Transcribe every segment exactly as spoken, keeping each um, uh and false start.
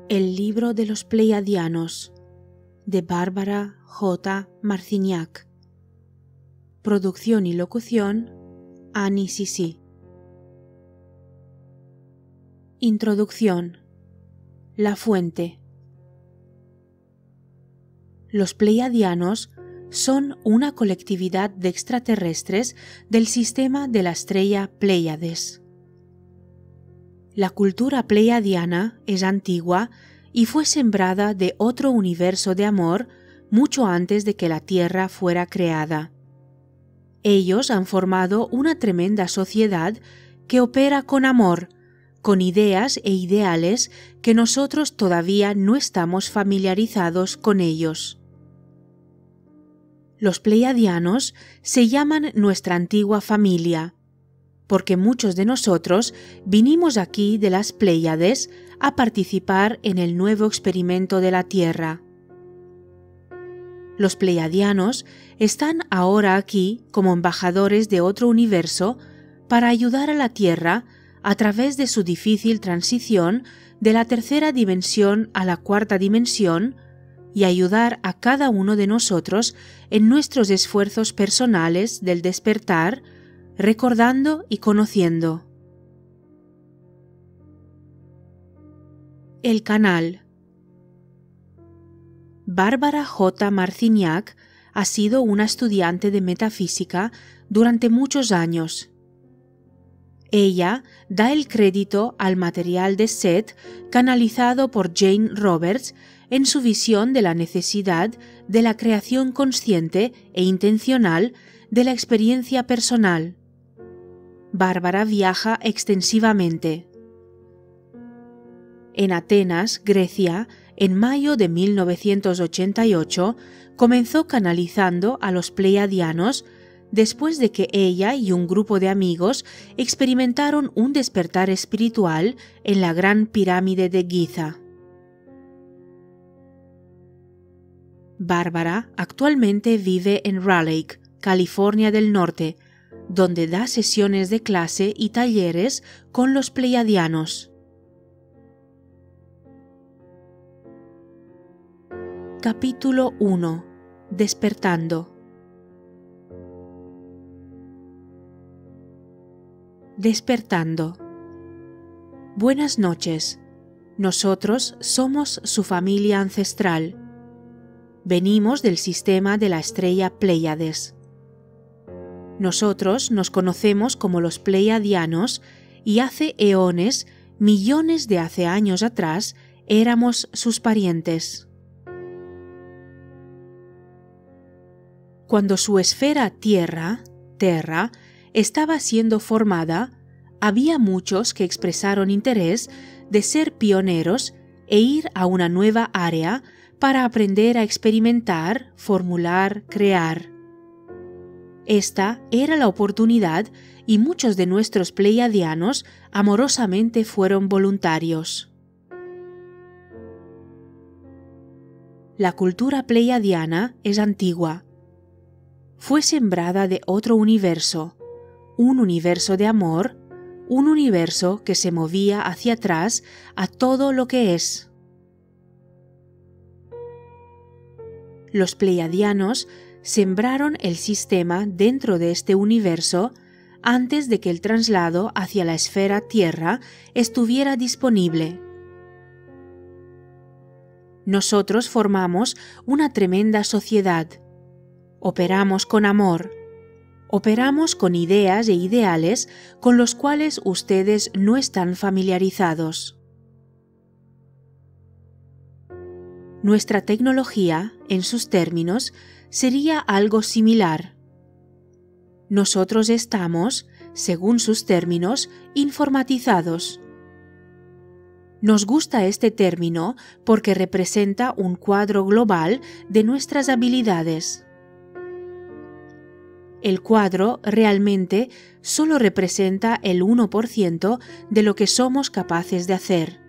El libro de los Pleiadianos, de Bárbara J. Marciniak. Producción y locución, Annie Sisi. Introducción. La fuente. Los Pleiadianos son una colectividad de extraterrestres del sistema de la estrella Pléyades. La cultura pleiadiana es antigua y fue sembrada de otro universo de amor mucho antes de que la Tierra fuera creada. Ellos han formado una tremenda sociedad que opera con amor, con ideas e ideales que nosotros todavía no estamos familiarizados con ellos. Los pleiadianos se llaman nuestra antigua familia, porque muchos de nosotros vinimos aquí de las Pléyades a participar en el nuevo experimento de la Tierra. Los pleiadianos están ahora aquí como embajadores de otro universo para ayudar a la Tierra a través de su difícil transición de la tercera dimensión a la cuarta dimensión y ayudar a cada uno de nosotros en nuestros esfuerzos personales del despertar, recordando y conociendo. El canal. Bárbara J. Marciniak ha sido una estudiante de metafísica durante muchos años. Ella da el crédito al material de Seth canalizado por Jane Roberts en su visión de la necesidad de la creación consciente e intencional de la experiencia personal. Bárbara viaja extensivamente. En Atenas, Grecia, en mayo de mil novecientos ochenta y ocho, comenzó canalizando a los pleiadianos después de que ella y un grupo de amigos experimentaron un despertar espiritual en la Gran Pirámide de Giza. Bárbara actualmente vive en Raleigh, California del Norte, donde da sesiones de clase y talleres con los pleiadianos. Capítulo uno. Despertando. Despertando. Buenas noches. Nosotros somos su familia ancestral. Venimos del sistema de la estrella Pléyades. Nosotros nos conocemos como los pleiadianos y hace eones, millones de hace años atrás, éramos sus parientes. Cuando su esfera Tierra, Terra, estaba siendo formada, había muchos que expresaron interés de ser pioneros e ir a una nueva área para aprender a experimentar, formular, crear. Esta era la oportunidad y muchos de nuestros pleiadianos amorosamente fueron voluntarios. La cultura pleiadiana es antigua. Fue sembrada de otro universo, un universo de amor, un universo que se movía hacia atrás a todo lo que es. Los pleiadianos sembraron el sistema dentro de este universo antes de que el traslado hacia la esfera Tierra estuviera disponible. Nosotros formamos una tremenda sociedad. Operamos con amor. Operamos con ideas e ideales con los cuales ustedes no están familiarizados. Nuestra tecnología, en sus términos, sería algo similar. Nosotros estamos, según sus términos, informatizados. Nos gusta este término porque representa un cuadro global de nuestras habilidades. El cuadro realmente solo representa el uno por ciento de lo que somos capaces de hacer.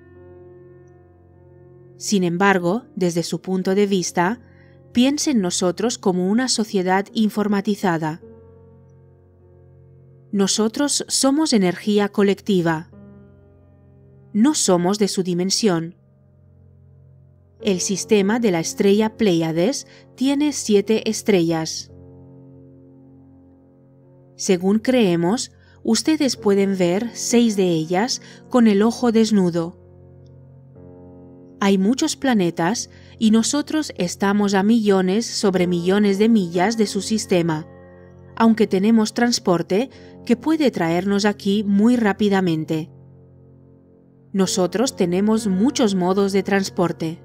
Sin embargo, desde su punto de vista, piense en nosotros como una sociedad informatizada. Nosotros somos energía colectiva. No somos de su dimensión. El sistema de la estrella Pléyades tiene siete estrellas. Según creemos, ustedes pueden ver seis de ellas con el ojo desnudo. Hay muchos planetas y nosotros estamos a millones sobre millones de millas de su sistema, aunque tenemos transporte que puede traernos aquí muy rápidamente. Nosotros tenemos muchos modos de transporte.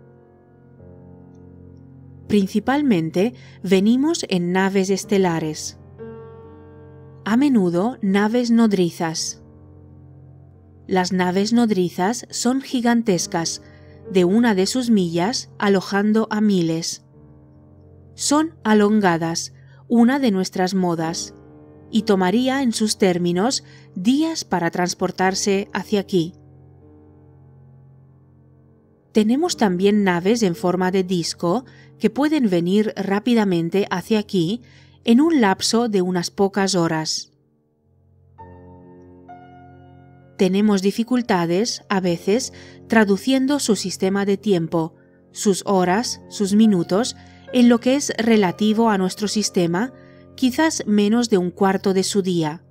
Principalmente venimos en naves estelares. A menudo naves nodrizas. Las naves nodrizas son gigantescas, de una de sus millas alojando a miles. Son alongadas, una de nuestras modas, y tomaría en sus términos días para transportarse hacia aquí. Tenemos también naves en forma de disco que pueden venir rápidamente hacia aquí en un lapso de unas pocas horas. Tenemos dificultades, a veces, traduciendo su sistema de tiempo, sus horas, sus minutos, en lo que es relativo a nuestro sistema, quizás menos de un cuarto de su día.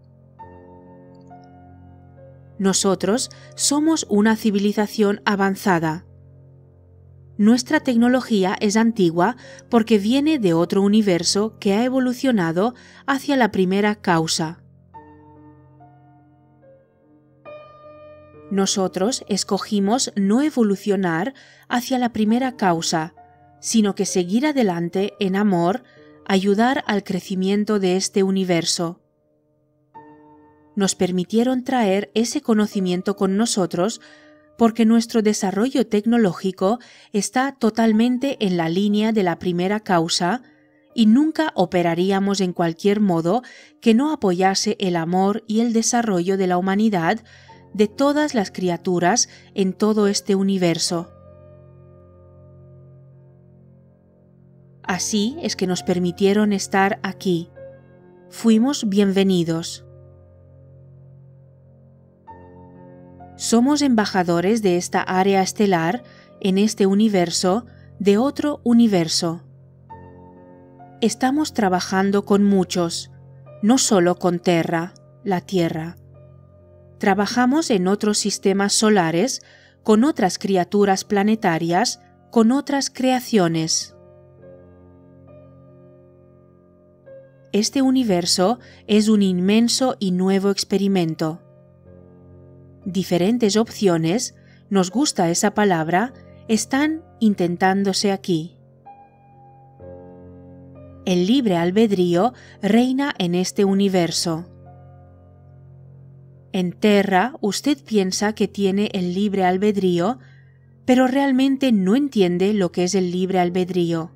Nosotros somos una civilización avanzada. Nuestra tecnología es antigua porque viene de otro universo que ha evolucionado hacia la primera causa. Nosotros escogimos no evolucionar hacia la primera causa, sino que seguir adelante en amor, ayudar al crecimiento de este universo. Nos permitieron traer ese conocimiento con nosotros porque nuestro desarrollo tecnológico está totalmente en la línea de la primera causa y nunca operaríamos en cualquier modo que no apoyase el amor y el desarrollo de la humanidad de todas las criaturas en todo este universo. Así es que nos permitieron estar aquí. Fuimos bienvenidos. Somos embajadores de esta área estelar, en este universo, de otro universo. Estamos trabajando con muchos, no solo con Terra, la Tierra. Trabajamos en otros sistemas solares, con otras criaturas planetarias, con otras creaciones. Este universo es un inmenso y nuevo experimento. Diferentes opciones, nos gusta esa palabra, están intentándose aquí. El libre albedrío reina en este universo. En Terra usted piensa que tiene el libre albedrío, pero realmente no entiende lo que es el libre albedrío.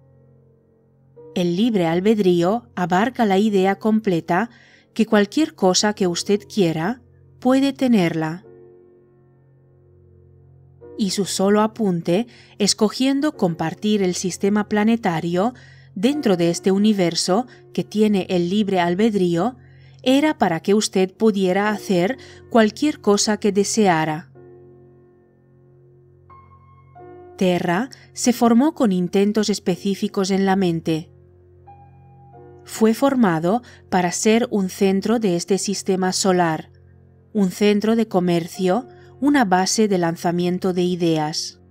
El libre albedrío abarca la idea completa que cualquier cosa que usted quiera, puede tenerla. Y su solo apunte, escogiendo compartir el sistema planetario dentro de este universo que tiene el libre albedrío, era para que usted pudiera hacer cualquier cosa que deseara. Terra se formó con intentos específicos en la mente. Fue formado para ser un centro de este sistema solar, un centro de comercio, una base de lanzamiento de ideas.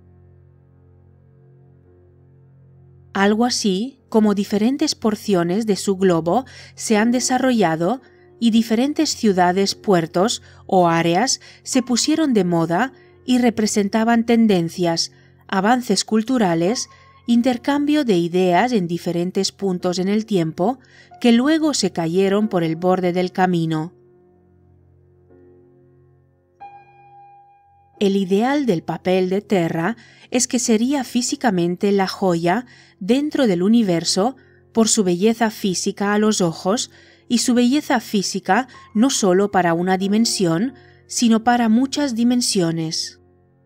Algo así como diferentes porciones de su globo se han desarrollado y diferentes ciudades, puertos o áreas se pusieron de moda y representaban tendencias, avances culturales, intercambio de ideas en diferentes puntos en el tiempo que luego se cayeron por el borde del camino. El ideal del papel de Terra es que sería físicamente la joya dentro del universo por su belleza física a los ojos y su belleza física no solo para una dimensión, sino para muchas dimensiones.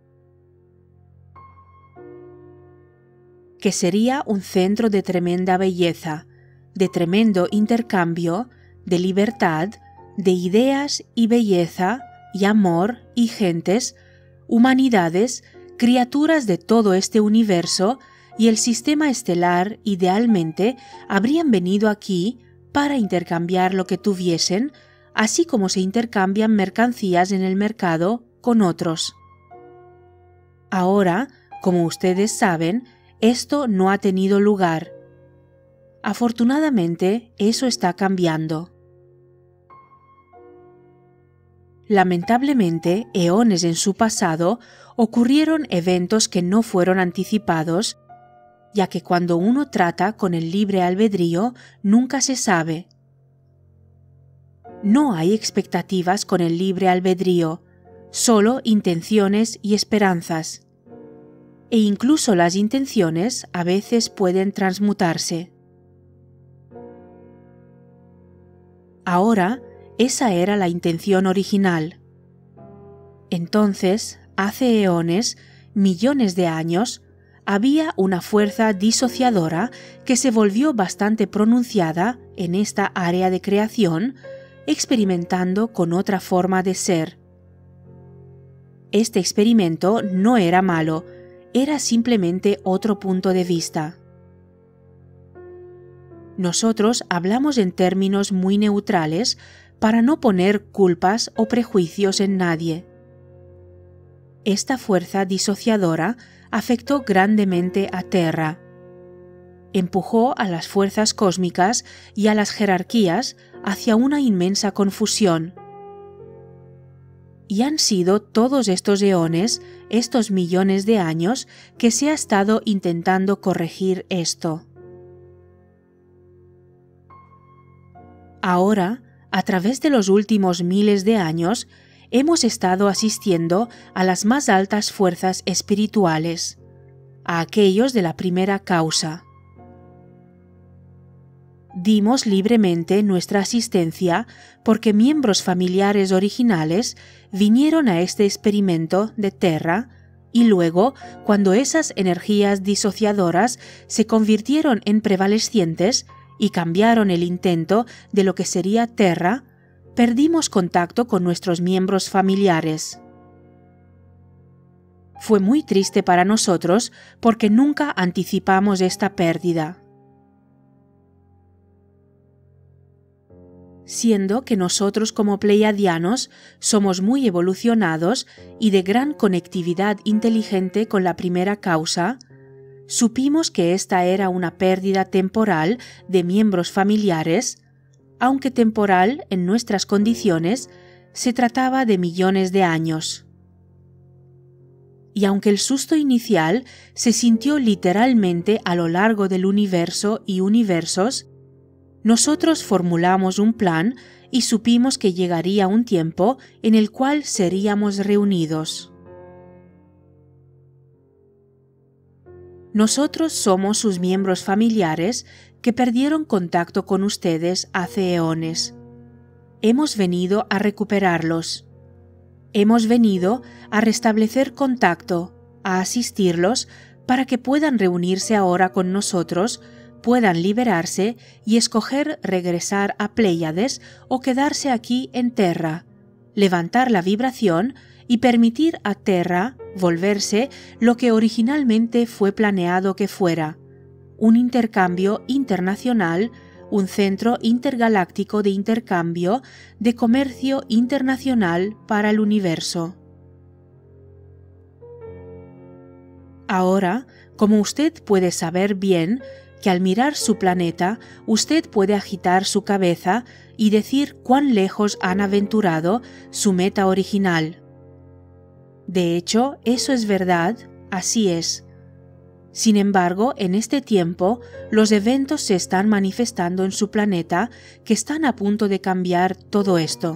Que sería un centro de tremenda belleza, de tremendo intercambio, de libertad, de ideas y belleza, y amor y gentes, humanidades criaturas de todo este universo y el sistema estelar idealmente habrían venido aquí para intercambiar lo que tuviesen, así como se intercambian mercancías en el mercado con otros. Ahora, como ustedes saben, esto no ha tenido lugar. Afortunadamente, eso está cambiando. Lamentablemente, eones en su pasado, ocurrieron eventos que no fueron anticipados, ya que cuando uno trata con el libre albedrío, nunca se sabe. No hay expectativas con el libre albedrío, solo intenciones y esperanzas. E incluso las intenciones a veces pueden transmutarse. Ahora, esa era la intención original. Entonces, hace eones, millones de años, había una fuerza disociadora que se volvió bastante pronunciada en esta área de creación, experimentando con otra forma de ser. Este experimento no era malo, era simplemente otro punto de vista. Nosotros hablamos en términos muy neutrales para no poner culpas o prejuicios en nadie. Esta fuerza disociadora afectó grandemente a Terra. Empujó a las fuerzas cósmicas y a las jerarquías hacia una inmensa confusión. Y han sido todos estos eones, estos millones de años, que se ha estado intentando corregir esto. Ahora, a través de los últimos miles de años, hemos estado asistiendo a las más altas fuerzas espirituales, a aquellos de la primera causa. Dimos libremente nuestra asistencia porque miembros familiares originales vinieron a este experimento de Terra y luego, cuando esas energías disociadoras se convirtieron en prevalecientes y cambiaron el intento de lo que sería Terra, perdimos contacto con nuestros miembros familiares. Fue muy triste para nosotros porque nunca anticipamos esta pérdida. Siendo que nosotros como pleiadianos somos muy evolucionados y de gran conectividad inteligente con la primera causa, supimos que esta era una pérdida temporal de miembros familiares, aunque temporal en nuestras condiciones, se trataba de millones de años. Y aunque el susto inicial se sintió literalmente a lo largo del universo y universos, nosotros formulamos un plan y supimos que llegaría un tiempo en el cual seríamos reunidos. Nosotros somos sus miembros familiares que perdieron contacto con ustedes hace eones. Hemos venido a recuperarlos. Hemos venido a restablecer contacto, a asistirlos para que puedan reunirse ahora con nosotros, puedan liberarse y escoger regresar a Pléyades o quedarse aquí en Terra, levantar la vibración y permitir a Terra volverse lo que originalmente fue planeado que fuera, un intercambio internacional, un centro intergaláctico de intercambio, de comercio internacional para el universo. Ahora, como usted puede saber bien que al mirar su planeta, usted puede agitar su cabeza y decir cuán lejos han aventurado su meta original. De hecho, eso es verdad, así es. Sin embargo, en este tiempo, los eventos se están manifestando en su planeta que están a punto de cambiar todo esto.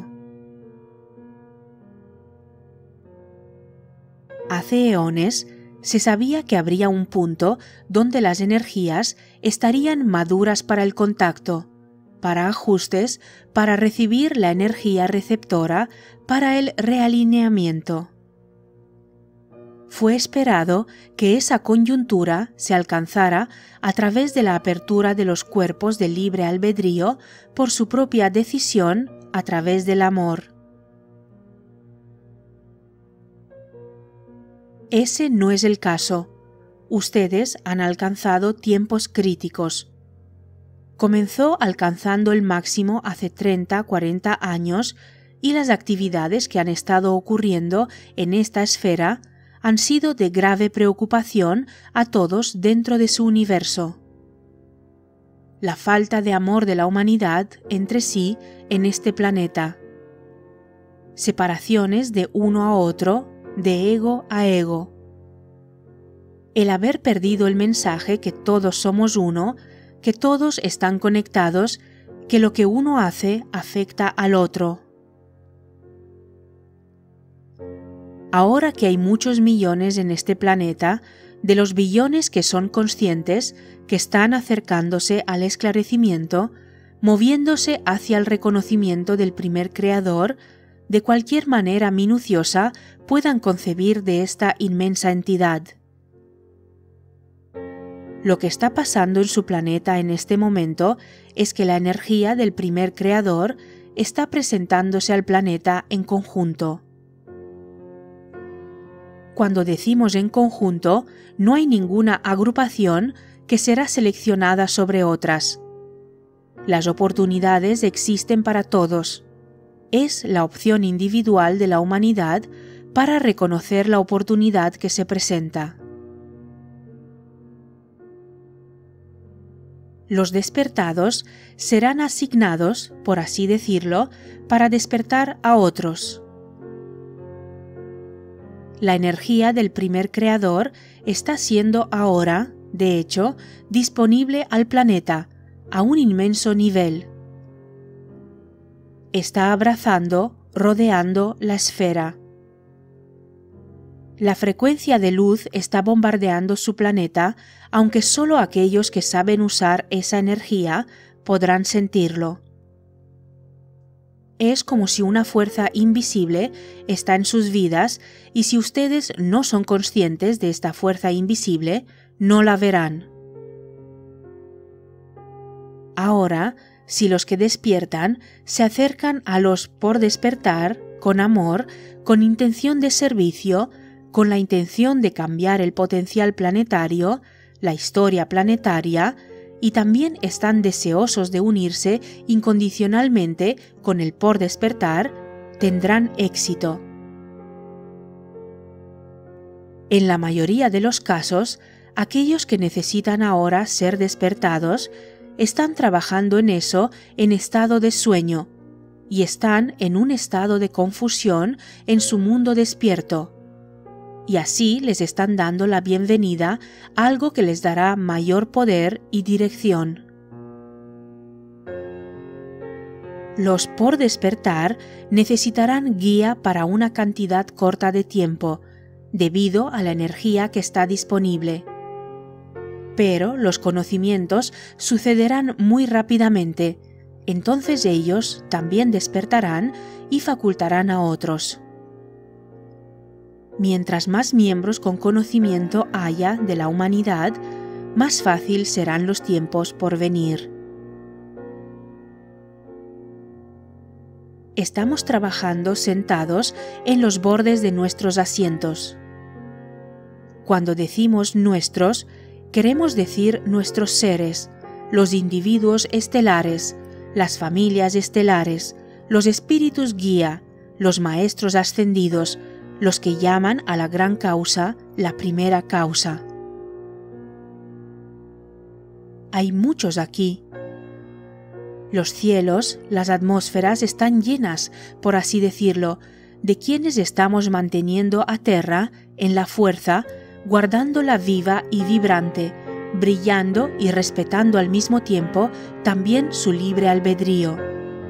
Hace eones, se sabía que habría un punto donde las energías estarían maduras para el contacto, para ajustes, para recibir la energía receptora, para el realineamiento. Fue esperado que esa coyuntura se alcanzara a través de la apertura de los cuerpos de libre albedrío por su propia decisión a través del amor. ese no es el caso. Ustedes han alcanzado tiempos críticos. Comenzó alcanzando el máximo hace treinta, cuarenta años y las actividades que han estado ocurriendo en esta esfera han sido de grave preocupación a todos dentro de su universo. La falta de amor de la humanidad entre sí en este planeta. Separaciones de uno a otro, de ego a ego. El haber perdido el mensaje que todos somos uno, que todos están conectados, que lo que uno hace afecta al otro. Ahora que hay muchos millones en este planeta, de los billones que son conscientes, que están acercándose al esclarecimiento, moviéndose hacia el reconocimiento del primer creador, de cualquier manera minuciosa puedan concebir de esta inmensa entidad. Lo que está pasando en su planeta en este momento es que la energía del primer creador está presentándose al planeta en conjunto. Cuando decimos en conjunto, no hay ninguna agrupación que será seleccionada sobre otras. Las oportunidades existen para todos. Es la opción individual de la humanidad para reconocer la oportunidad que se presenta. Los despertados serán asignados, por así decirlo, para despertar a otros. La energía del primer creador está siendo ahora, de hecho, disponible al planeta a un inmenso nivel. Está abrazando, rodeando la esfera. La frecuencia de luz está bombardeando su planeta, aunque solo aquellos que saben usar esa energía podrán sentirlo. Es como si una fuerza invisible está en sus vidas y si ustedes no son conscientes de esta fuerza invisible, no la verán. Ahora, si los que despiertan se acercan a los por despertar con amor, con intención de servicio, con la intención de cambiar el potencial planetario, la historia planetaria, y también están deseosos de unirse incondicionalmente con el por despertar, tendrán éxito. En la mayoría de los casos, aquellos que necesitan ahora ser despertados están trabajando en eso en estado de sueño y están en un estado de confusión en su mundo despierto. Y así les están dando la bienvenida a algo que les dará mayor poder y dirección. Los por despertar necesitarán guía para una cantidad corta de tiempo, debido a la energía que está disponible. Pero los conocimientos sucederán muy rápidamente, entonces ellos también despertarán y facultarán a otros. Mientras más miembros con conocimiento haya de la humanidad, más fácil serán los tiempos por venir. Estamos trabajando sentados en los bordes de nuestros asientos. Cuando decimos nuestros, queremos decir nuestros seres, los individuos estelares, las familias estelares, los espíritus guía, los maestros ascendidos, los que llaman a la gran causa la primera causa. Hay muchos aquí. Los cielos, las atmósferas están llenas, por así decirlo, de quienes estamos manteniendo a tierra, en la fuerza, guardándola viva y vibrante, brillando y respetando al mismo tiempo también su libre albedrío.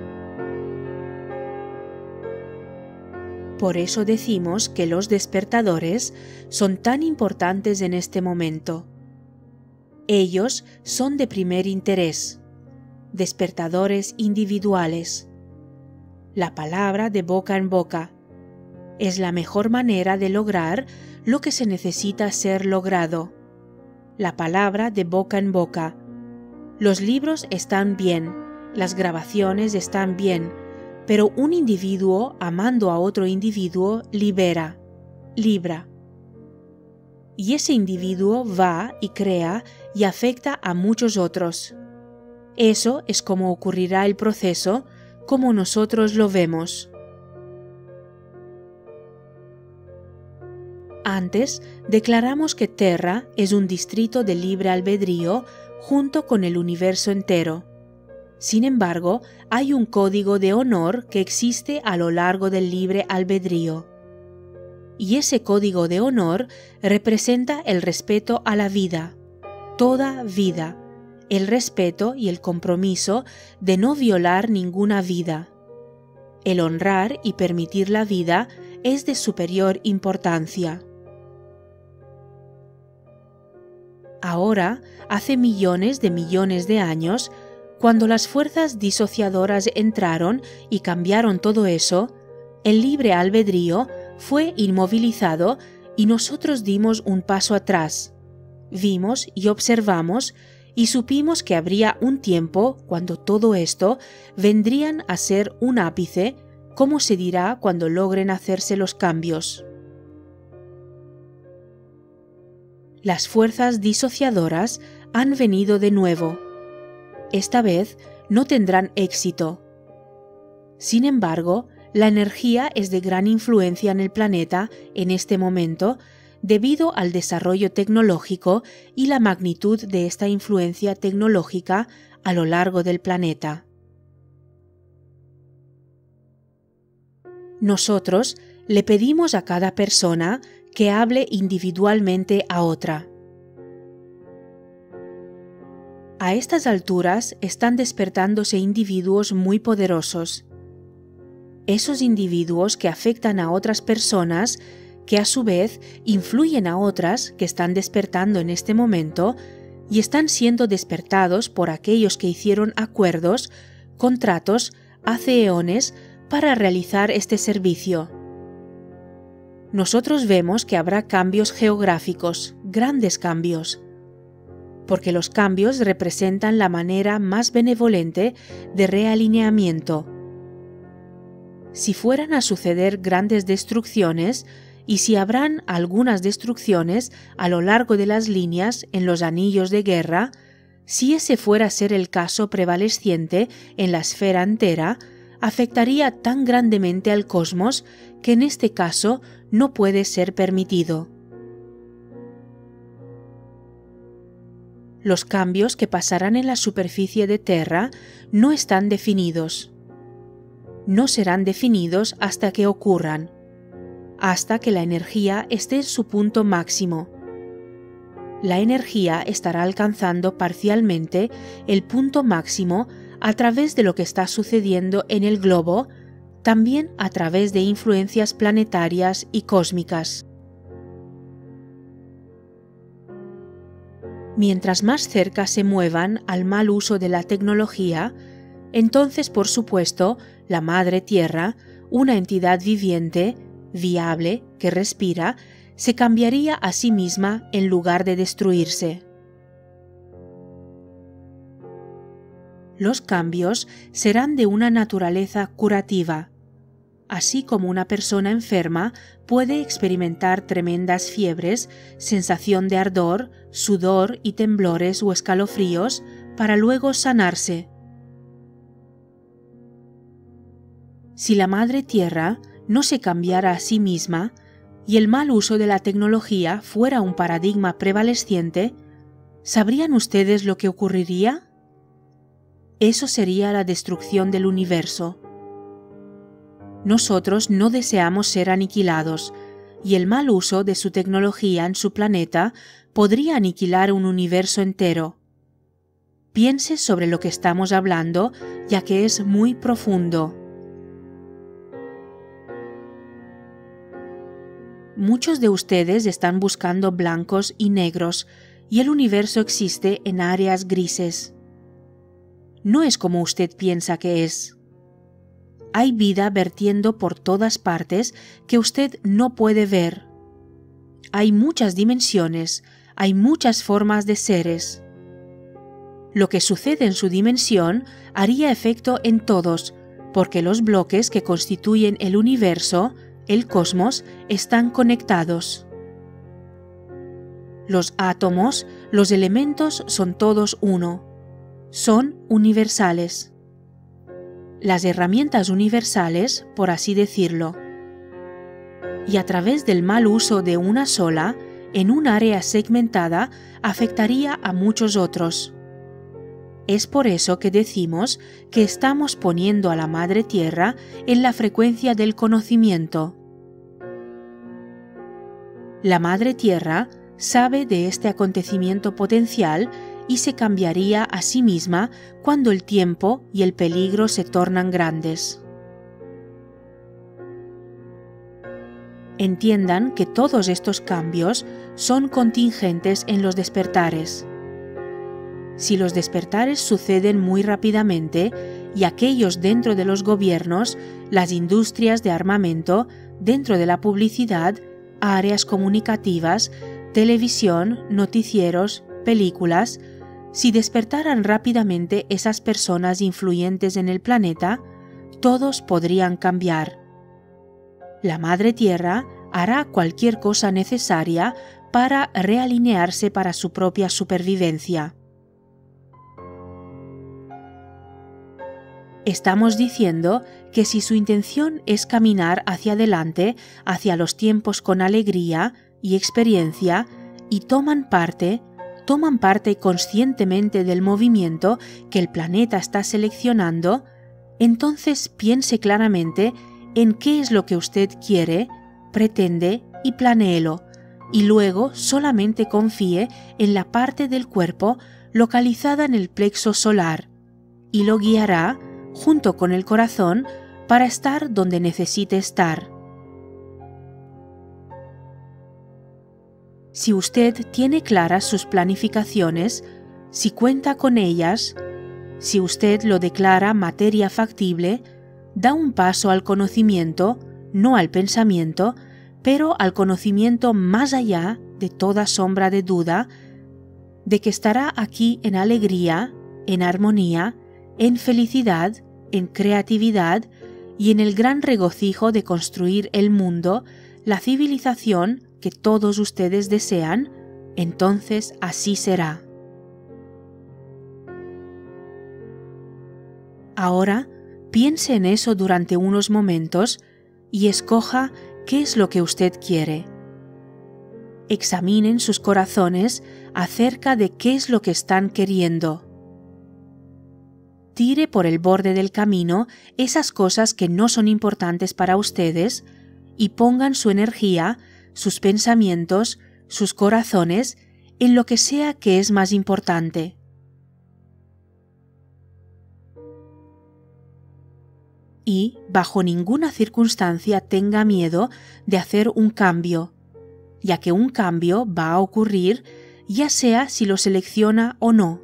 Por eso decimos que los despertadores son tan importantes en este momento. Ellos son de primer interés, despertadores individuales. La palabra de boca en boca es la mejor manera de lograr lo que se necesita ser logrado. La palabra de boca en boca. Los libros están bien, las grabaciones están bien, pero un individuo amando a otro individuo libera, libra. y ese individuo va y crea y afecta a muchos otros. Eso es como ocurrirá el proceso, como nosotros lo vemos. Antes, declaramos que Terra es un distrito de libre albedrío junto con el universo entero. Sin embargo, hay un código de honor que existe a lo largo del libre albedrío. Y ese código de honor representa el respeto a la vida, toda vida, el respeto y el compromiso de no violar ninguna vida. El honrar y permitir la vida es de superior importancia. Ahora, hace millones de millones de años, cuando las fuerzas disociadoras entraron y cambiaron todo eso, el libre albedrío fue inmovilizado y nosotros dimos un paso atrás. Vimos y observamos y supimos que habría un tiempo cuando todo esto vendrían a ser un ápice, como se dirá cuando logren hacerse los cambios. Las fuerzas disociadoras han venido de nuevo. Esta vez no tendrán éxito. Sin embargo, la energía es de gran influencia en el planeta en este momento debido al desarrollo tecnológico y la magnitud de esta influencia tecnológica a lo largo del planeta. Nosotros le pedimos a cada persona que hable individualmente a otra. A estas alturas están despertándose individuos muy poderosos. Esos individuos que afectan a otras personas, que a su vez influyen a otras que están despertando en este momento y están siendo despertados por aquellos que hicieron acuerdos, contratos, hace eones para realizar este servicio. Nosotros vemos que habrá cambios geográficos, grandes cambios, porque los cambios representan la manera más benevolente de realineamiento. Si fueran a suceder grandes destrucciones, y si habrán algunas destrucciones a lo largo de las líneas en los anillos de guerra, si ese fuera a ser el caso prevaleciente en la esfera entera, afectaría tan grandemente al cosmos que en este caso no puede ser permitido. Los cambios que pasarán en la superficie de Terra no están definidos. No serán definidos hasta que ocurran, hasta que la energía esté en su punto máximo. La energía estará alcanzando parcialmente el punto máximo a través de lo que está sucediendo en el globo, también a través de influencias planetarias y cósmicas. Mientras más cerca se muevan al mal uso de la tecnología, entonces, por supuesto, la Madre Tierra, una entidad viviente, viable, que respira, se cambiaría a sí misma en lugar de destruirse. Los cambios serán de una naturaleza curativa. Así como una persona enferma puede experimentar tremendas fiebres, sensación de ardor, sudor y temblores o escalofríos para luego sanarse. Si la Madre Tierra no se cambiara a sí misma y el mal uso de la tecnología fuera un paradigma prevaleciente, ¿sabrían ustedes lo que ocurriría? Eso sería la destrucción del universo. Nosotros no deseamos ser aniquilados, y el mal uso de su tecnología en su planeta podría aniquilar un universo entero. Piense sobre lo que estamos hablando, ya que es muy profundo. Muchos de ustedes están buscando blancos y negros, y el universo existe en áreas grises. No es como usted piensa que es. Hay vida vertiendo por todas partes que usted no puede ver. Hay muchas dimensiones, hay muchas formas de seres. Lo que sucede en su dimensión haría efecto en todos, porque los bloques que constituyen el universo, el cosmos, están conectados. los átomos, los elementos son todos uno. Son universales. Las herramientas universales, por así decirlo. Y a través del mal uso de una sola, en un área segmentada, afectaría a muchos otros. Es por eso que decimos que estamos poniendo a la Madre Tierra en la frecuencia del conocimiento. La Madre Tierra sabe de este acontecimiento potencial y se cambiaría a sí misma cuando el tiempo y el peligro se tornan grandes. Entiendan que todos estos cambios son contingentes en los despertares. Si los despertares suceden muy rápidamente y aquellos dentro de los gobiernos, las industrias de armamento, dentro de la publicidad, áreas comunicativas, televisión, noticieros, películas, si despertaran rápidamente esas personas influyentes en el planeta, todos podrían cambiar. La Madre Tierra hará cualquier cosa necesaria para realinearse para su propia supervivencia. Estamos diciendo que si su intención es caminar hacia adelante, hacia los tiempos con alegría y experiencia, y toman parte, toman parte conscientemente del movimiento que el planeta está seleccionando, entonces piense claramente en qué es lo que usted quiere, pretende y planéelo, y luego solamente confíe en la parte del cuerpo localizada en el plexo solar, y lo guiará, junto con el corazón, para estar donde necesite estar. Si usted tiene claras sus planificaciones, si cuenta con ellas, si usted lo declara materia factible, da un paso al conocimiento, no al pensamiento, pero al conocimiento más allá de toda sombra de duda, de que estará aquí en alegría, en armonía, en felicidad, en creatividad y en el gran regocijo de construir el mundo, la civilización que todos ustedes desean, entonces así será. Ahora, piense en eso durante unos momentos y escoja qué es lo que usted quiere. Examinen sus corazones acerca de qué es lo que están queriendo. Tire por el borde del camino esas cosas que no son importantes para ustedes y pongan su energía, sus pensamientos, sus corazones en lo que sea que es más importante. Y, bajo ninguna circunstancia, tenga miedo de hacer un cambio, ya que un cambio va a ocurrir, ya sea si lo selecciona o no.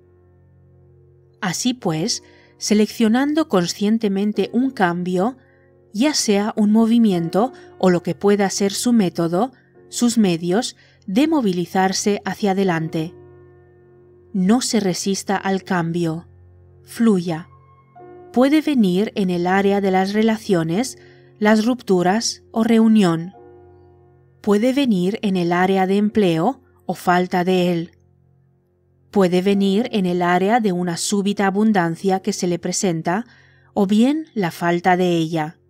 Así pues, seleccionando conscientemente un cambio, ya sea un movimiento o lo que pueda ser su método, sus medios de movilizarse hacia adelante. No se resista al cambio, fluya. Puede venir en el área de las relaciones, las rupturas o reunión. Puede venir en el área de empleo o falta de él. Puede venir en el área de una súbita abundancia que se le presenta o bien la falta de ella.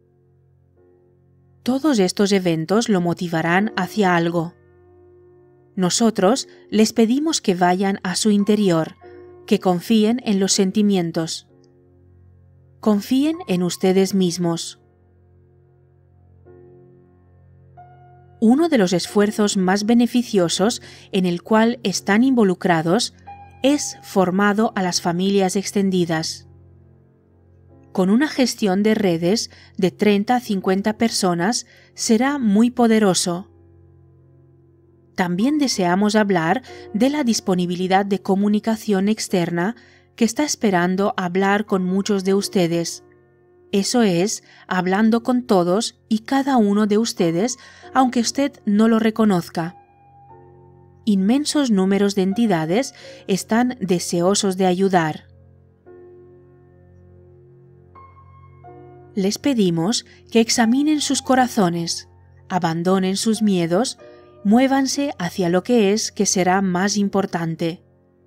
Todos estos eventos lo motivarán hacia algo. Nosotros les pedimos que vayan a su interior, que confíen en los sentimientos. Confíen en ustedes mismos. Uno de los esfuerzos más beneficiosos en el cual están involucrados es formado a las familias extendidas. Con una gestión de redes de treinta a cincuenta personas será muy poderoso. También deseamos hablar de la disponibilidad de comunicación externa que está esperando hablar con muchos de ustedes. Eso es, hablando con todos y cada uno de ustedes, aunque usted no lo reconozca. Inmensos números de entidades están deseosos de ayudar. Les pedimos que examinen sus corazones, abandonen sus miedos muévanse hacia lo que es que será más importante.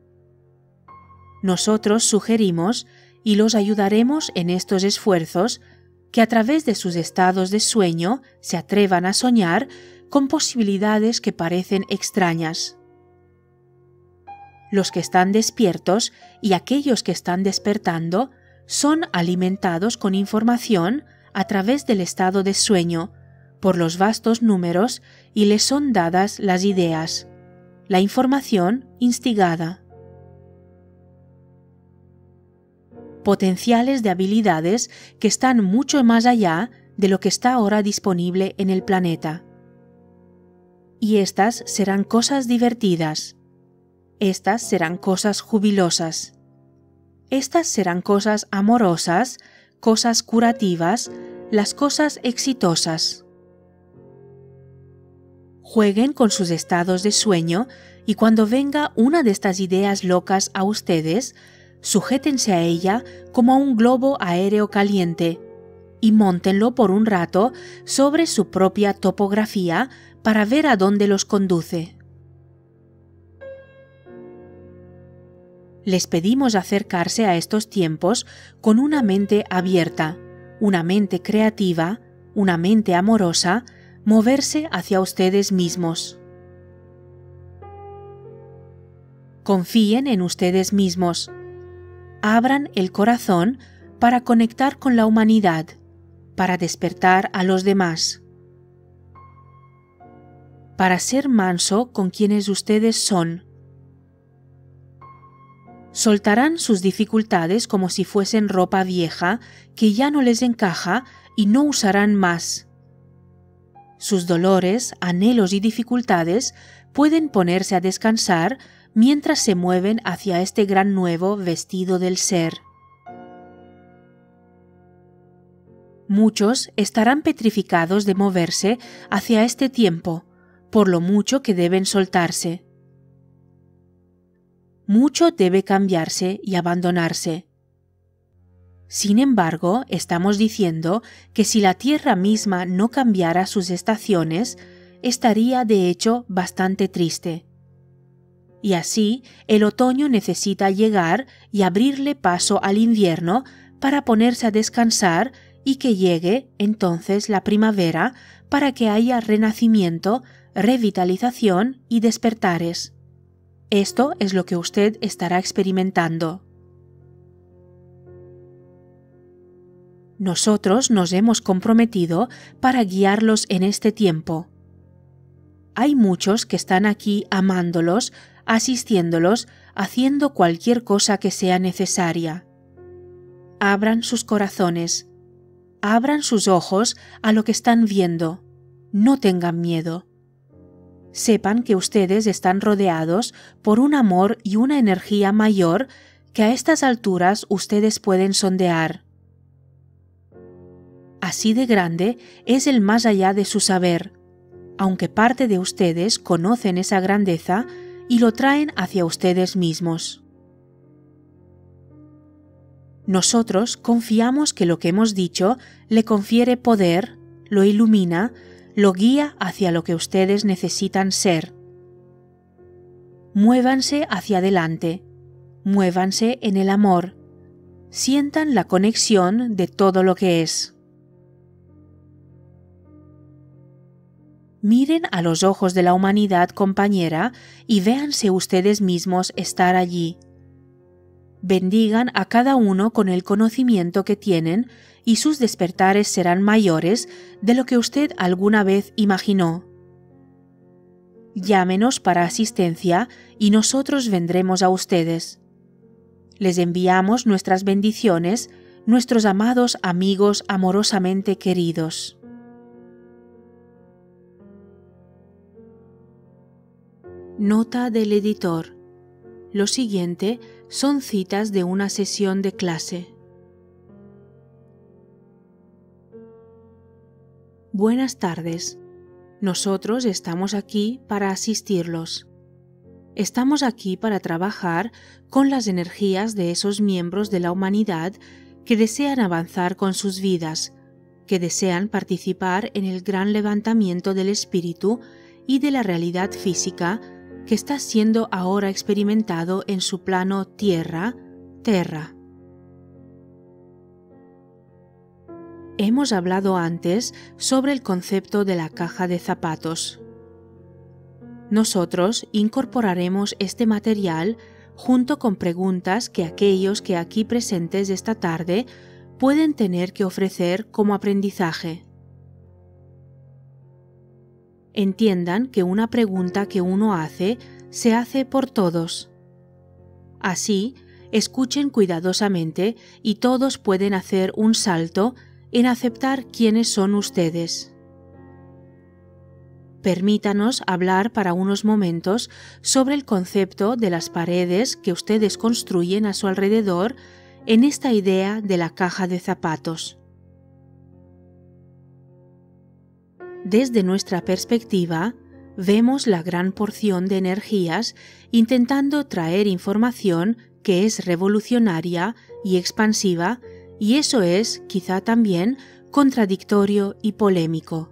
Nosotros sugerimos y los ayudaremos en estos esfuerzos que a través de sus estados de sueño se atrevan a soñar con posibilidades que parecen extrañas. Los que están despiertos y aquellos que están despertando son alimentados con información a través del estado de sueño por los vastos números y les son dadas las ideas, la información instigada. Potenciales de habilidades que están mucho más allá de lo que está ahora disponible en el planeta. Y estas serán cosas divertidas. Estas serán cosas jubilosas. Estas serán cosas amorosas, cosas curativas, las cosas exitosas. Jueguen con sus estados de sueño y cuando venga una de estas ideas locas a ustedes, sujétense a ella como a un globo aéreo caliente y móntenlo por un rato sobre su propia topografía para ver a dónde los conduce. Les pedimos acercarse a estos tiempos con una mente abierta, una mente creativa, una mente amorosa, moverse hacia ustedes mismos. Confíen en ustedes mismos. Abran el corazón para conectar con la humanidad, para despertar a los demás, para ser manso con quienes ustedes son. Soltarán sus dificultades como si fuesen ropa vieja que ya no les encaja y no usarán más. Sus dolores, anhelos y dificultades pueden ponerse a descansar mientras se mueven hacia este gran nuevo vestido del ser. Muchos estarán petrificados de moverse hacia este tiempo, por lo mucho que deben soltarse. Mucho debe cambiarse y abandonarse. Sin embargo, estamos diciendo que si la Tierra misma no cambiara sus estaciones, estaría de hecho bastante triste. Y así, el otoño necesita llegar y abrirle paso al invierno para ponerse a descansar y que llegue entonces la primavera para que haya renacimiento, revitalización y despertares. Esto es lo que usted estará experimentando. Nosotros nos hemos comprometido para guiarlos en este tiempo. Hay muchos que están aquí amándolos, asistiéndolos, haciendo cualquier cosa que sea necesaria. Abran sus corazones, abran sus ojos a lo que están viendo. No tengan miedo. Sepan que ustedes están rodeados por un amor y una energía mayor que a estas alturas ustedes pueden sondear. Así de grande es el más allá de su saber, aunque parte de ustedes conocen esa grandeza y lo traen hacia ustedes mismos. Nosotros confiamos que lo que hemos dicho le confiere poder, lo ilumina, lo guía hacia lo que ustedes necesitan ser. Muévanse hacia adelante, muévanse en el amor, sientan la conexión de todo lo que es. Miren a los ojos de la humanidad compañera y véanse ustedes mismos estar allí. Bendigan a cada uno con el conocimiento que tienen y sus despertares serán mayores de lo que usted alguna vez imaginó. Llámenos para asistencia y nosotros vendremos a ustedes. Les enviamos nuestras bendiciones, nuestros amados amigos amorosamente queridos. Nota del editor. Lo siguiente son citas de una sesión de clase. Buenas tardes. Nosotros estamos aquí para asistirlos. Estamos aquí para trabajar con las energías de esos miembros de la humanidad que desean avanzar con sus vidas, que desean participar en el gran levantamiento del espíritu y de la realidad física que está siendo ahora experimentado en su plano tierra, terra. Hemos hablado antes sobre el concepto de la caja de zapatos. Nosotros incorporaremos este material junto con preguntas que aquellos que aquí presentes esta tarde pueden tener que ofrecer como aprendizaje. Entiendan que una pregunta que uno hace se hace por todos. Así, escuchen cuidadosamente y todos pueden hacer un salto en aceptar quiénes son ustedes. Permítanos hablar para unos momentos sobre el concepto de las paredes que ustedes construyen a su alrededor en esta idea de la caja de zapatos. Desde nuestra perspectiva, vemos la gran porción de energías intentando traer información que es revolucionaria y expansiva, y eso es, quizá también, contradictorio y polémico.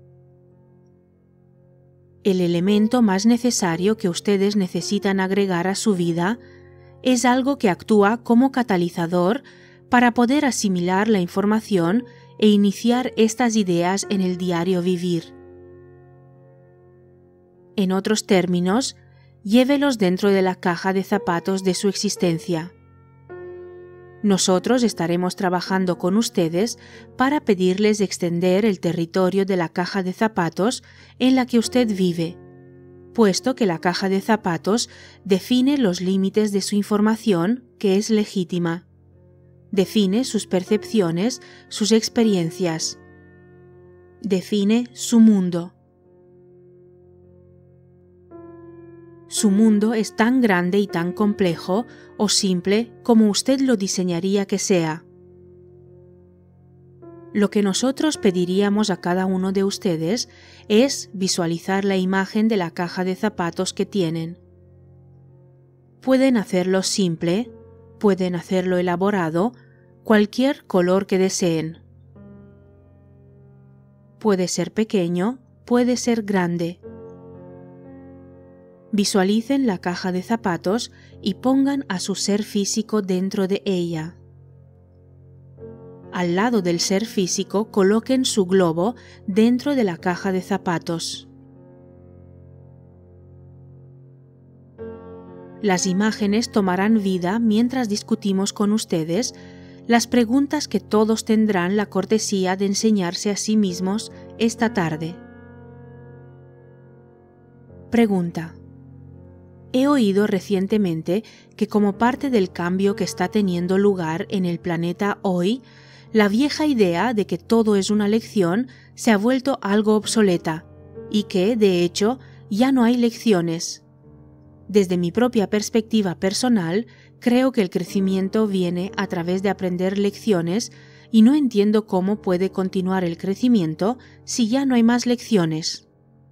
El elemento más necesario que ustedes necesitan agregar a su vida es algo que actúa como catalizador para poder asimilar la información e iniciar estas ideas en el diario vivir. En otros términos, llévelos dentro de la caja de zapatos de su existencia. Nosotros estaremos trabajando con ustedes para pedirles extender el territorio de la caja de zapatos en la que usted vive, puesto que la caja de zapatos define los límites de su información, que es legítima. Define sus percepciones, sus experiencias. Define su mundo. Su mundo es tan grande y tan complejo o simple como usted lo diseñaría que sea. Lo que nosotros pediríamos a cada uno de ustedes es visualizar la imagen de la caja de zapatos que tienen. Pueden hacerlo simple, pueden hacerlo elaborado, cualquier color que deseen. Puede ser pequeño, puede ser grande. Visualicen la caja de zapatos y pongan a su ser físico dentro de ella. Al lado del ser físico coloquen su globo dentro de la caja de zapatos. Las imágenes tomarán vida mientras discutimos con ustedes las preguntas que todos tendrán la cortesía de enseñarse a sí mismos esta tarde. Pregunta. He oído recientemente que como parte del cambio que está teniendo lugar en el planeta hoy, la vieja idea de que todo es una lección se ha vuelto algo obsoleta y que, de hecho, ya no hay lecciones. Desde mi propia perspectiva personal, creo que el crecimiento viene a través de aprender lecciones y no entiendo cómo puede continuar el crecimiento si ya no hay más lecciones.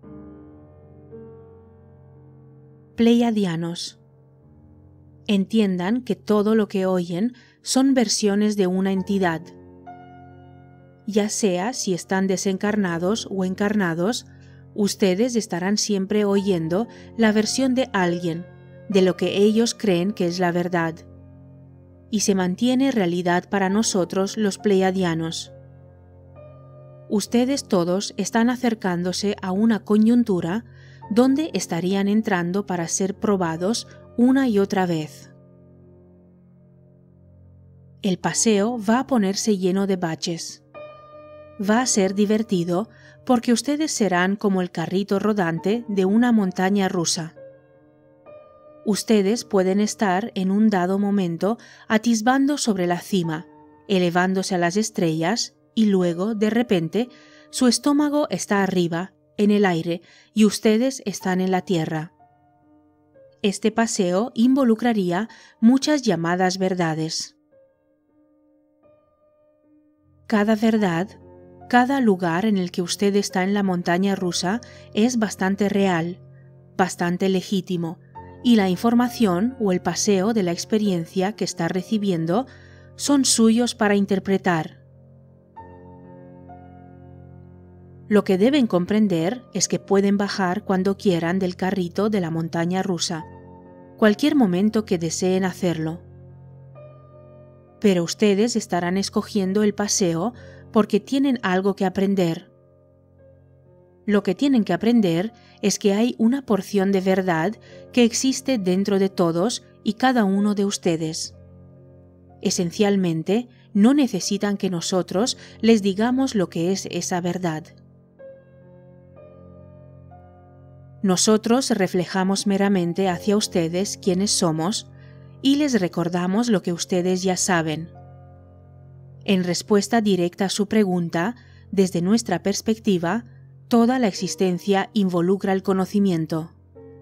Pleiadianos. Entiendan que todo lo que oyen son versiones de una entidad. Ya sea si están desencarnados o encarnados, ustedes estarán siempre oyendo la versión de alguien, de lo que ellos creen que es la verdad. Y se mantiene realidad para nosotros los pleiadianos. Ustedes todos están acercándose a una coyuntura donde estarían entrando para ser probados una y otra vez. El paseo va a ponerse lleno de baches. Va a ser divertido porque ustedes serán como el carrito rodante de una montaña rusa. Ustedes pueden estar en un dado momento atisbando sobre la cima, elevándose a las estrellas y luego, de repente, su estómago está arriba, en el aire, y ustedes están en la tierra. Este paseo involucraría muchas llamadas verdades. Cada verdad, cada lugar en el que usted está en la montaña rusa es bastante real, bastante legítimo, y la información o el paseo de la experiencia que está recibiendo son suyos para interpretar. Lo que deben comprender es que pueden bajar cuando quieran del carrito de la montaña rusa, cualquier momento que deseen hacerlo. Pero ustedes estarán escogiendo el paseo porque tienen algo que aprender. Lo que tienen que aprender es que hay una porción de verdad que existe dentro de todos y cada uno de ustedes. Esencialmente, no necesitan que nosotros les digamos lo que es esa verdad. Nosotros reflejamos meramente hacia ustedes quiénes somos y les recordamos lo que ustedes ya saben. En respuesta directa a su pregunta, desde nuestra perspectiva, toda la existencia involucra el conocimiento.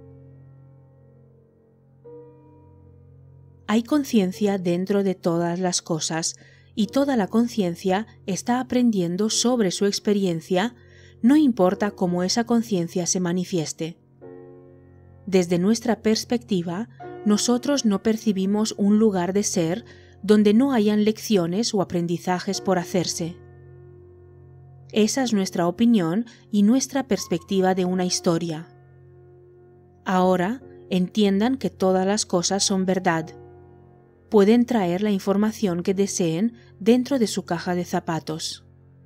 Hay conciencia dentro de todas las cosas y toda la conciencia está aprendiendo sobre su experiencia, no importa cómo esa conciencia se manifieste. Desde nuestra perspectiva, nosotros no percibimos un lugar de ser donde no hayan lecciones o aprendizajes por hacerse. Esa es nuestra opinión y nuestra perspectiva de una historia. Ahora, entiendan que todas las cosas son verdad. Pueden traer la información que deseen dentro de su caja de zapatos.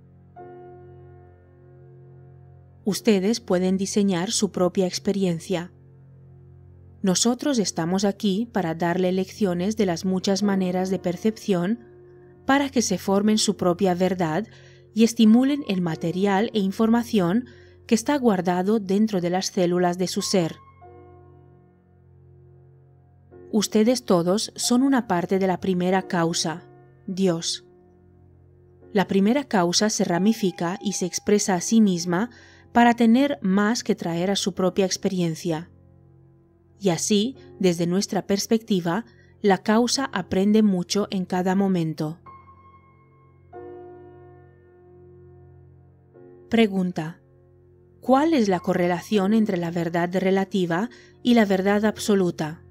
Ustedes pueden diseñar su propia experiencia. Nosotros estamos aquí para darle lecciones de las muchas maneras de percepción para que se formen su propia verdad y estimulen el material e información que está guardado dentro de las células de su ser. Ustedes todos son una parte de la primera causa, Dios. La primera causa se ramifica y se expresa a sí misma para tener más que traer a su propia experiencia. Y así, desde nuestra perspectiva, la causa aprende mucho en cada momento. Pregunta: ¿cuál es la correlación entre la verdad relativa y la verdad absoluta?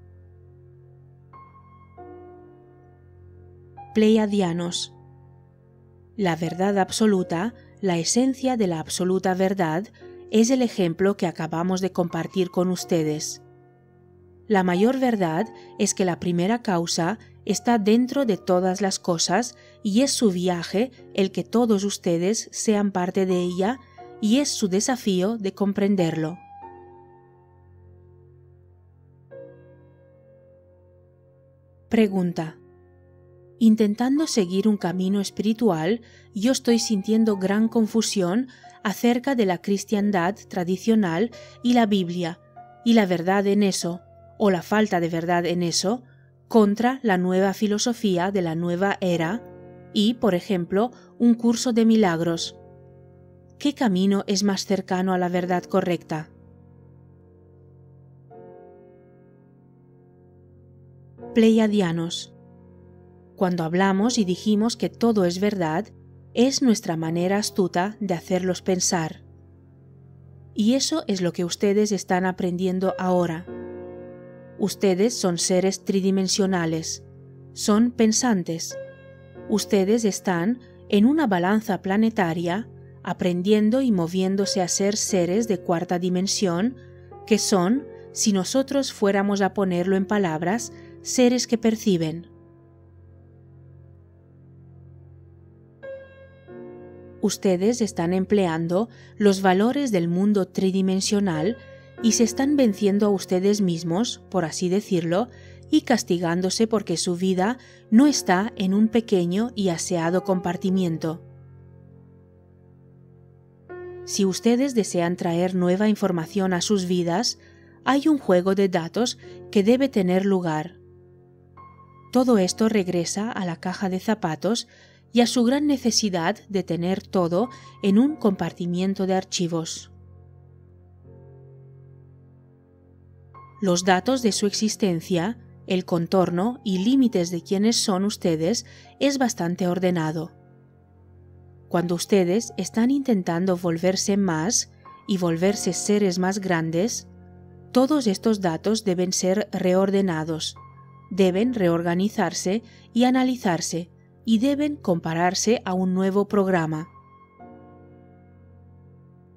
Pleiadianos. La verdad absoluta, la esencia de la absoluta verdad, es el ejemplo que acabamos de compartir con ustedes. La mayor verdad es que la primera causa está dentro de todas las cosas y es su viaje el que todos ustedes sean parte de ella y es su desafío de comprenderlo. Pregunta: intentando seguir un camino espiritual, yo estoy sintiendo gran confusión acerca de la cristiandad tradicional y la Biblia, y la verdad en eso, o la falta de verdad en eso, contra la nueva filosofía de la nueva era y, por ejemplo, un curso de milagros. ¿Qué camino es más cercano a la verdad correcta? Pleiadianos. Cuando hablamos y dijimos que todo es verdad, es nuestra manera astuta de hacerlos pensar. Y eso es lo que ustedes están aprendiendo ahora. Ustedes son seres tridimensionales, son pensantes. Ustedes están en una balanza planetaria, aprendiendo y moviéndose a ser seres de cuarta dimensión, que son, si nosotros fuéramos a ponerlo en palabras, seres que perciben. Ustedes están empleando los valores del mundo tridimensional y se están venciendo a ustedes mismos, por así decirlo, y castigándose porque su vida no está en un pequeño y aseado compartimiento. Si ustedes desean traer nueva información a sus vidas, hay un juego de datos que debe tener lugar. Todo esto regresa a la caja de zapatos y a su gran necesidad de tener todo en un compartimiento de archivos. Los datos de su existencia, el contorno y límites de quiénes son ustedes es bastante ordenado. Cuando ustedes están intentando volverse más y volverse seres más grandes, todos estos datos deben ser reordenados, deben reorganizarse y analizarse, y deben compararse a un nuevo programa.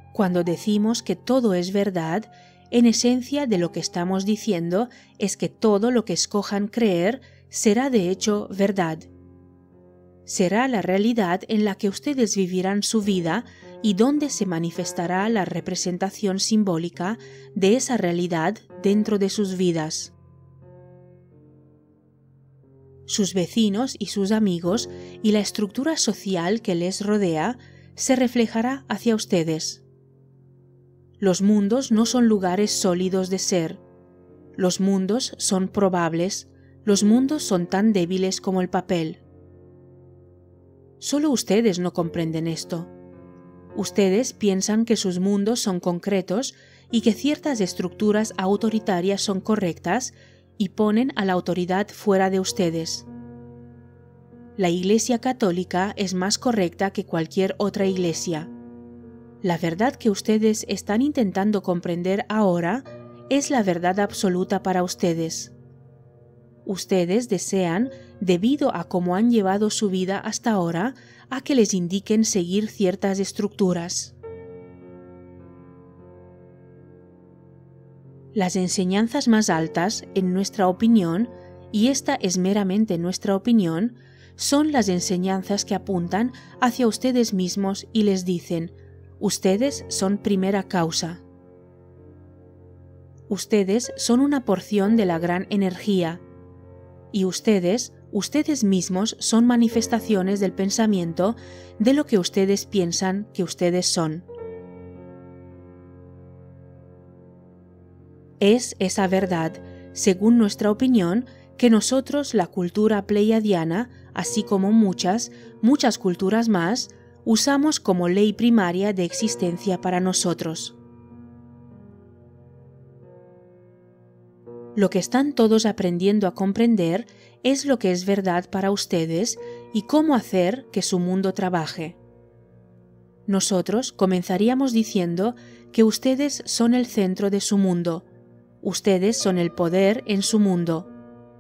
Cuando decimos que todo es verdad, en esencia de lo que estamos diciendo es que todo lo que escojan creer será de hecho verdad. Será la realidad en la que ustedes vivirán su vida y donde se manifestará la representación simbólica de esa realidad dentro de sus vidas. Sus vecinos y sus amigos y la estructura social que les rodea se reflejará hacia ustedes. Los mundos no son lugares sólidos de ser. Los mundos son probables, los mundos son tan débiles como el papel. Solo ustedes no comprenden esto. Ustedes piensan que sus mundos son concretos y que ciertas estructuras autoritarias son correctas y ponen a la autoridad fuera de ustedes. La Iglesia Católica es más correcta que cualquier otra iglesia. La verdad que ustedes están intentando comprender ahora es la verdad absoluta para ustedes. Ustedes desean, debido a cómo han llevado su vida hasta ahora, a que les indiquen seguir ciertas estructuras. Las enseñanzas más altas, en nuestra opinión, y esta es meramente nuestra opinión, son las enseñanzas que apuntan hacia ustedes mismos y les dicen: ustedes son primera causa. Ustedes son una porción de la gran energía. Y ustedes, ustedes mismos son manifestaciones del pensamiento de lo que ustedes piensan que ustedes son. Es esa verdad, según nuestra opinión, que nosotros, la cultura pleiadiana, así como muchas, muchas culturas más, usamos como ley primaria de existencia para nosotros. Lo que están todos aprendiendo a comprender es lo que es verdad para ustedes y cómo hacer que su mundo trabaje. Nosotros comenzaríamos diciendo que ustedes son el centro de su mundo, ustedes son el poder en su mundo.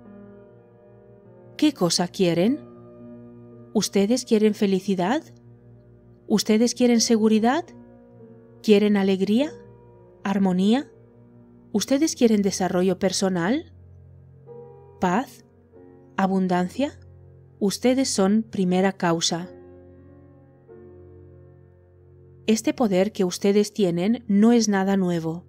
¿Qué cosa quieren? ¿Ustedes quieren felicidad? ¿Ustedes quieren seguridad? ¿Quieren alegría? ¿Armonía? ¿Ustedes quieren desarrollo personal? ¿Paz? ¿Abundancia? Ustedes son primera causa. Este poder que ustedes tienen no es nada nuevo.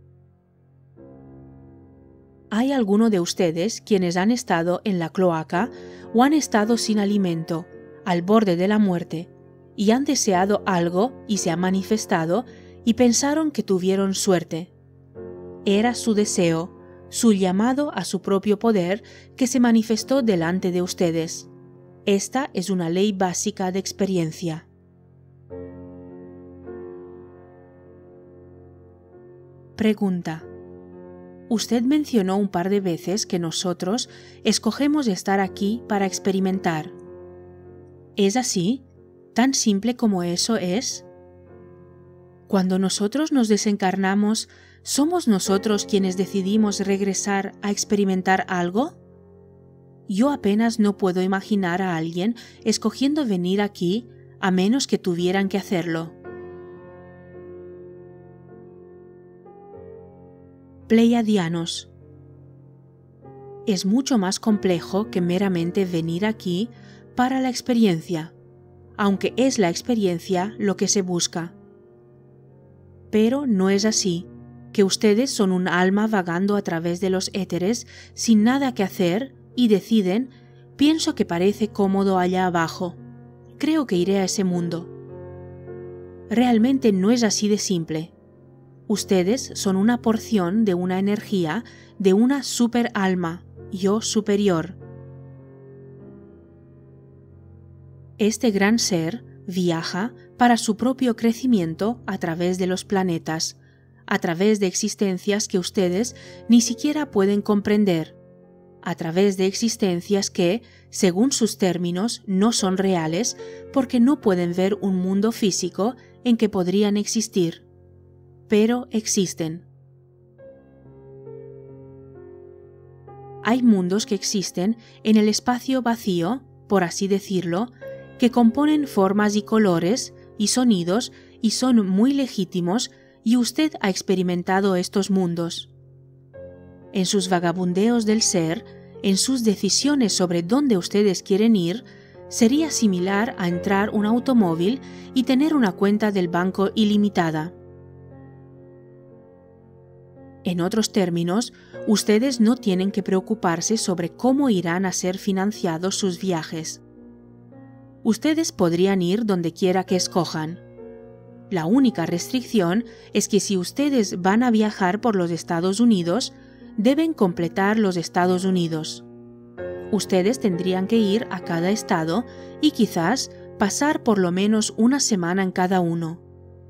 ¿Hay alguno de ustedes quienes han estado en la cloaca o han estado sin alimento, al borde de la muerte, y han deseado algo y se ha manifestado y pensaron que tuvieron suerte? Era su deseo, su llamado a su propio poder que se manifestó delante de ustedes. Esta es una ley básica de experiencia. Pregunta. Usted mencionó un par de veces que nosotros escogemos estar aquí para experimentar. ¿Es así? ¿Tan simple como eso es? Cuando nosotros nos desencarnamos, ¿somos nosotros quienes decidimos regresar a experimentar algo? Yo apenas no puedo imaginar a alguien escogiendo venir aquí a menos que tuvieran que hacerlo. Pleiadianos. Es mucho más complejo que meramente venir aquí para la experiencia, aunque es la experiencia lo que se busca. Pero no es así, que ustedes son un alma vagando a través de los éteres sin nada que hacer y deciden: pienso que parece cómodo allá abajo, creo que iré a ese mundo. Realmente no es así de simple. Ustedes son una porción de una energía de una super alma, yo superior. Este gran ser viaja para su propio crecimiento a través de los planetas, a través de existencias que ustedes ni siquiera pueden comprender, a través de existencias que, según sus términos, no son reales porque no pueden ver un mundo físico en que podrían existir, pero existen. Hay mundos que existen en el espacio vacío, por así decirlo, que componen formas y colores y sonidos y son muy legítimos y usted ha experimentado estos mundos. En sus vagabundeos del ser, en sus decisiones sobre dónde ustedes quieren ir, sería similar a entrar un automóvil y tener una cuenta del banco ilimitada. En otros términos, ustedes no tienen que preocuparse sobre cómo irán a ser financiados sus viajes. Ustedes podrían ir donde quiera que escojan. La única restricción es que si ustedes van a viajar por los Estados Unidos, deben completar los Estados Unidos. Ustedes tendrían que ir a cada estado y quizás pasar por lo menos una semana en cada uno.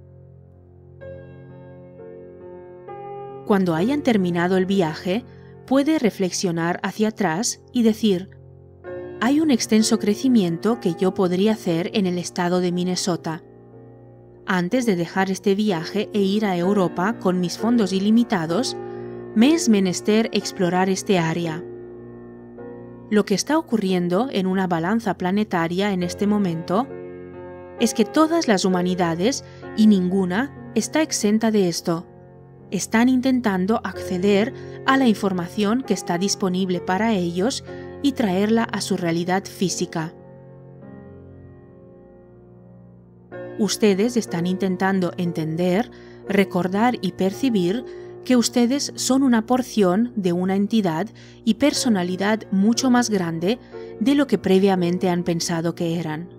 Cuando hayan terminado el viaje, puede reflexionar hacia atrás y decir: hay un extenso crecimiento que yo podría hacer en el estado de Minnesota. Antes de dejar este viaje e ir a Europa con mis fondos ilimitados, me es menester explorar este área. Lo que está ocurriendo en una balanza planetaria en este momento es que todas las humanidades, y ninguna, está exenta de esto, están intentando acceder a la información que está disponible para ellos y traerla a su realidad física. Ustedes están intentando entender, recordar y percibir que ustedes son una porción de una entidad y personalidad mucho más grande de lo que previamente han pensado que eran.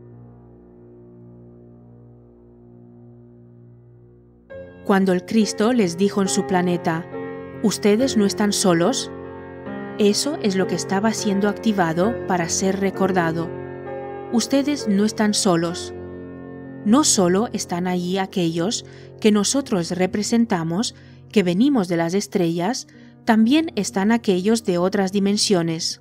Cuando el Cristo les dijo en su planeta: «Ustedes no están solos», eso es lo que estaba siendo activado para ser recordado. Ustedes no están solos. No solo están allí aquellos que nosotros representamos, que venimos de las estrellas, también están aquellos de otras dimensiones.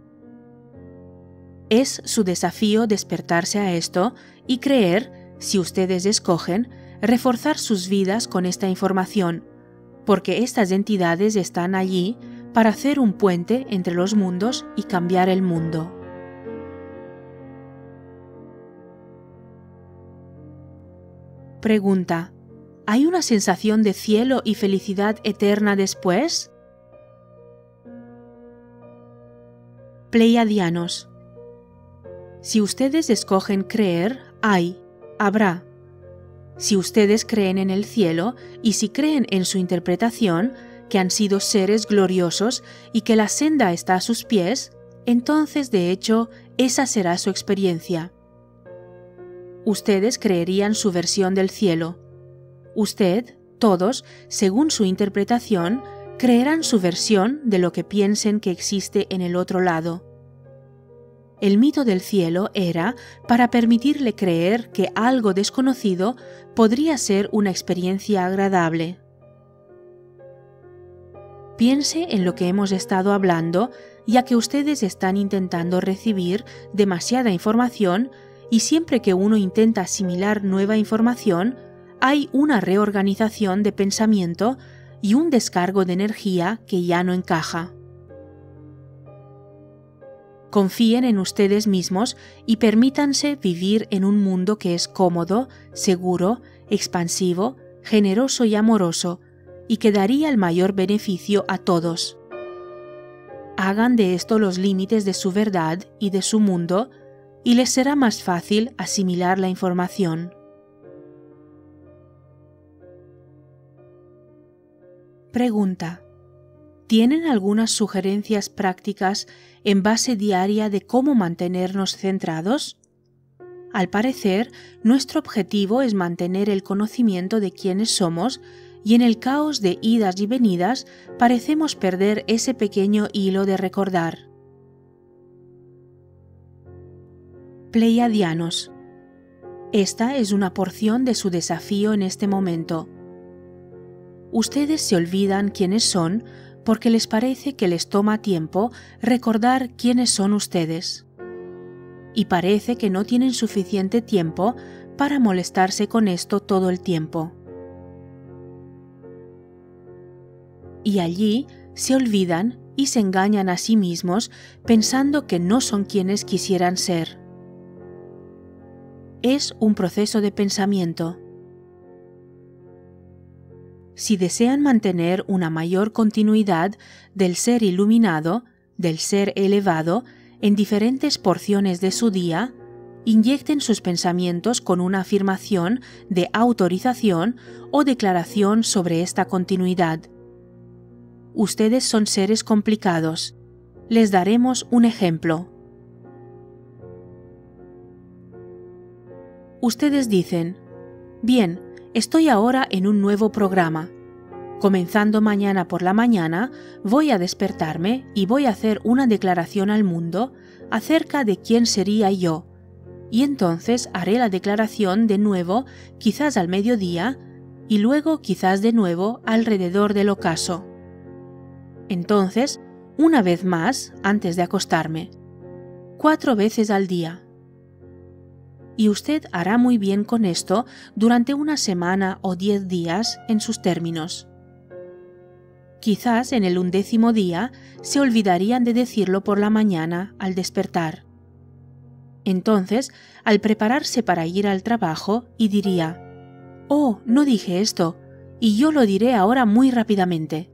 Es su desafío despertarse a esto y creer, si ustedes escogen, reforzar sus vidas con esta información, porque estas entidades están allí para hacer un puente entre los mundos y cambiar el mundo. Pregunta: ¿hay una sensación de cielo y felicidad eterna después? Pleiadianos. Si ustedes escogen creer, hay, habrá. Si ustedes creen en el cielo y si creen en su interpretación, que han sido seres gloriosos y que la senda está a sus pies, entonces de hecho esa será su experiencia. Ustedes creerían su versión del cielo. Usted, todos, según su interpretación, creerán su versión de lo que piensen que existe en el otro lado. El mito del cielo era para permitirle creer que algo desconocido podría ser una experiencia agradable. Piense en lo que hemos estado hablando, ya que ustedes están intentando recibir demasiada información y siempre que uno intenta asimilar nueva información, hay una reorganización de pensamiento y un descargo de energía que ya no encaja. Confíen en ustedes mismos y permítanse vivir en un mundo que es cómodo, seguro, expansivo, generoso y amoroso, y que daría el mayor beneficio a todos. Hagan de esto los límites de su verdad y de su mundo, y les será más fácil asimilar la información. Pregunta: ¿tienen algunas sugerencias prácticas en base diaria de cómo mantenernos centrados? Al parecer, nuestro objetivo es mantener el conocimiento de quiénes somos y en el caos de idas y venidas parecemos perder ese pequeño hilo de recordar. Pleiadianos. Esta es una porción de su desafío en este momento. Ustedes se olvidan quiénes son porque les parece que les toma tiempo recordar quiénes son ustedes. Y parece que no tienen suficiente tiempo para molestarse con esto todo el tiempo. Y allí se olvidan y se engañan a sí mismos pensando que no son quienes quisieran ser. Es un proceso de pensamiento. Si desean mantener una mayor continuidad del ser iluminado, del ser elevado, en diferentes porciones de su día, inyecten sus pensamientos con una afirmación de autorización o declaración sobre esta continuidad. Ustedes son seres complicados. Les daremos un ejemplo. Ustedes dicen: bien, estoy ahora en un nuevo programa. Comenzando mañana por la mañana, voy a despertarme y voy a hacer una declaración al mundo acerca de quién sería yo, y entonces haré la declaración de nuevo, quizás al mediodía, y luego quizás de nuevo alrededor del ocaso. Entonces, una vez más antes de acostarme, cuatro veces al día. Y usted hará muy bien con esto durante una semana o diez días en sus términos. Quizás en el undécimo día se olvidarían de decirlo por la mañana al despertar. Entonces, al prepararse para ir al trabajo, y diría: «Oh, no dije esto, y yo lo diré ahora muy rápidamente».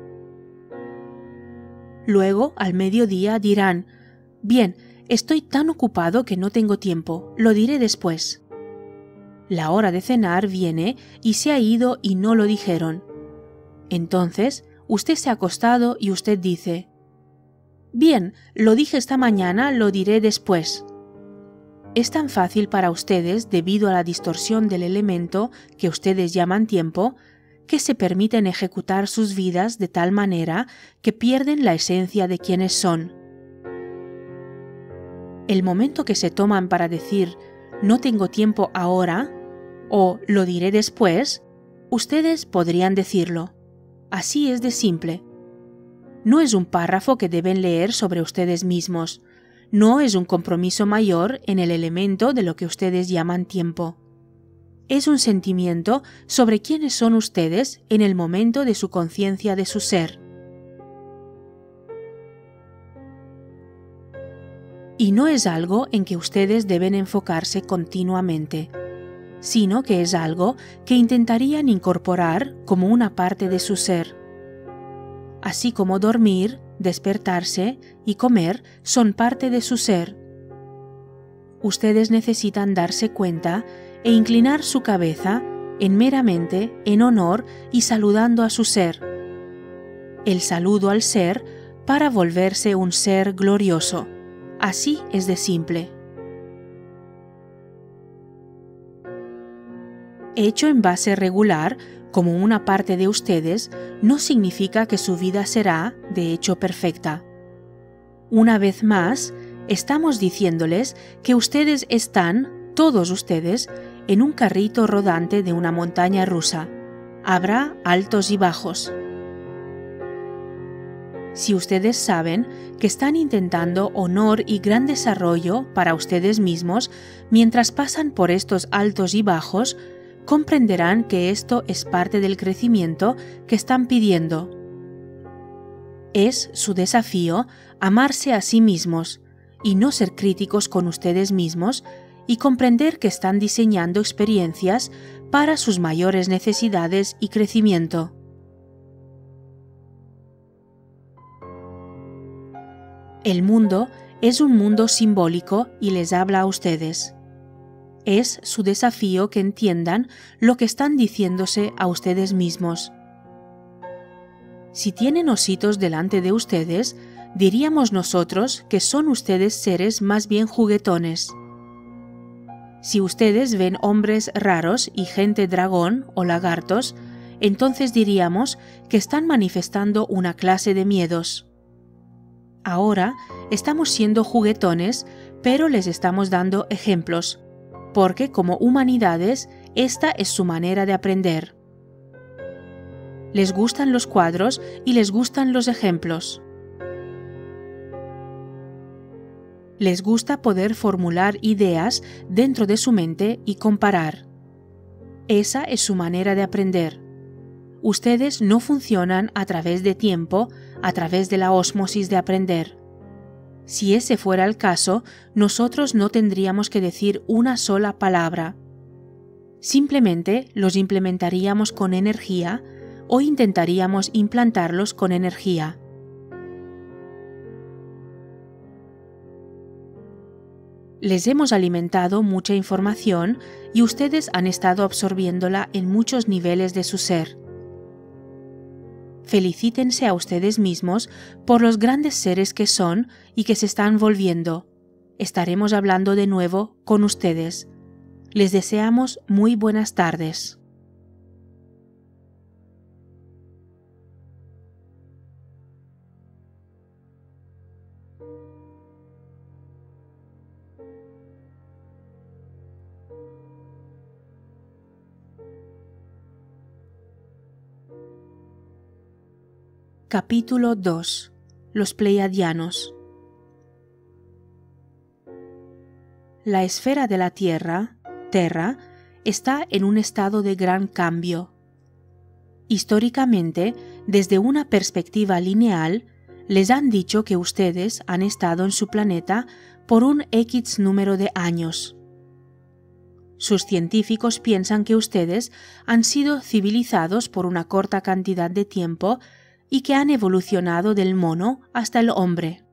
Luego, al mediodía, dirán: «Bien, estoy tan ocupado que no tengo tiempo, lo diré después». La hora de cenar viene y se ha ido y no lo dijeron. Entonces, usted se ha acostado y usted dice: «Bien, lo dije esta mañana, lo diré después». Es tan fácil para ustedes, debido a la distorsión del elemento que ustedes llaman tiempo, que se permiten ejecutar sus vidas de tal manera que pierden la esencia de quienes son. El momento que se toman para decir «no tengo tiempo ahora» o «lo diré después», ustedes podrían decirlo. Así es de simple. No es un párrafo que deben leer sobre ustedes mismos. No es un compromiso mayor en el elemento de lo que ustedes llaman tiempo. Es un sentimiento sobre quiénes son ustedes en el momento de su conciencia de su ser. Y no es algo en que ustedes deben enfocarse continuamente, sino que es algo que intentarían incorporar como una parte de su ser. Así como dormir, despertarse y comer son parte de su ser. Ustedes necesitan darse cuenta e inclinar su cabeza en meramente en honor y saludando a su ser. El saludo al ser para volverse un ser glorioso. Así es de simple. Hecho en base regular, como una parte de ustedes, no significa que su vida será, de hecho, perfecta. Una vez más, estamos diciéndoles que ustedes están, todos ustedes, en un carrito rodante de una montaña rusa. Habrá altos y bajos. Si ustedes saben que están intentando honor y gran desarrollo para ustedes mismos mientras pasan por estos altos y bajos, comprenderán que esto es parte del crecimiento que están pidiendo. Es su desafío amarse a sí mismos y no ser críticos con ustedes mismos y comprender que están diseñando experiencias para sus mayores necesidades y crecimiento. El mundo es un mundo simbólico y les habla a ustedes. Es su desafío que entiendan lo que están diciéndose a ustedes mismos. Si tienen ositos delante de ustedes, diríamos nosotros que son ustedes seres más bien juguetones. Si ustedes ven hombres raros y gente dragón o lagartos, entonces diríamos que están manifestando una clase de miedos. Ahora estamos siendo juguetones, pero les estamos dando ejemplos, porque como humanidades, esta es su manera de aprender. Les gustan los cuadros y les gustan los ejemplos. Les gusta poder formular ideas dentro de su mente y comparar. Esa es su manera de aprender. Ustedes no funcionan a través de tiempo, a través de la ósmosis de aprender. Si ese fuera el caso, nosotros no tendríamos que decir una sola palabra. Simplemente los implementaríamos con energía, o intentaríamos implantarlos con energía. Les hemos alimentado mucha información y ustedes han estado absorbiéndola en muchos niveles de su ser. Felicítense a ustedes mismos por los grandes seres que son y que se están volviendo. Estaremos hablando de nuevo con ustedes. Les deseamos muy buenas tardes. Capítulo dos. Los Pleiadianos. La esfera de la Tierra, Terra, está en un estado de gran cambio. Históricamente, desde una perspectiva lineal, les han dicho que ustedes han estado en su planeta por un X número de años. Sus científicos piensan que ustedes han sido civilizados por una corta cantidad de tiempo y que han evolucionado del mono hasta el hombre.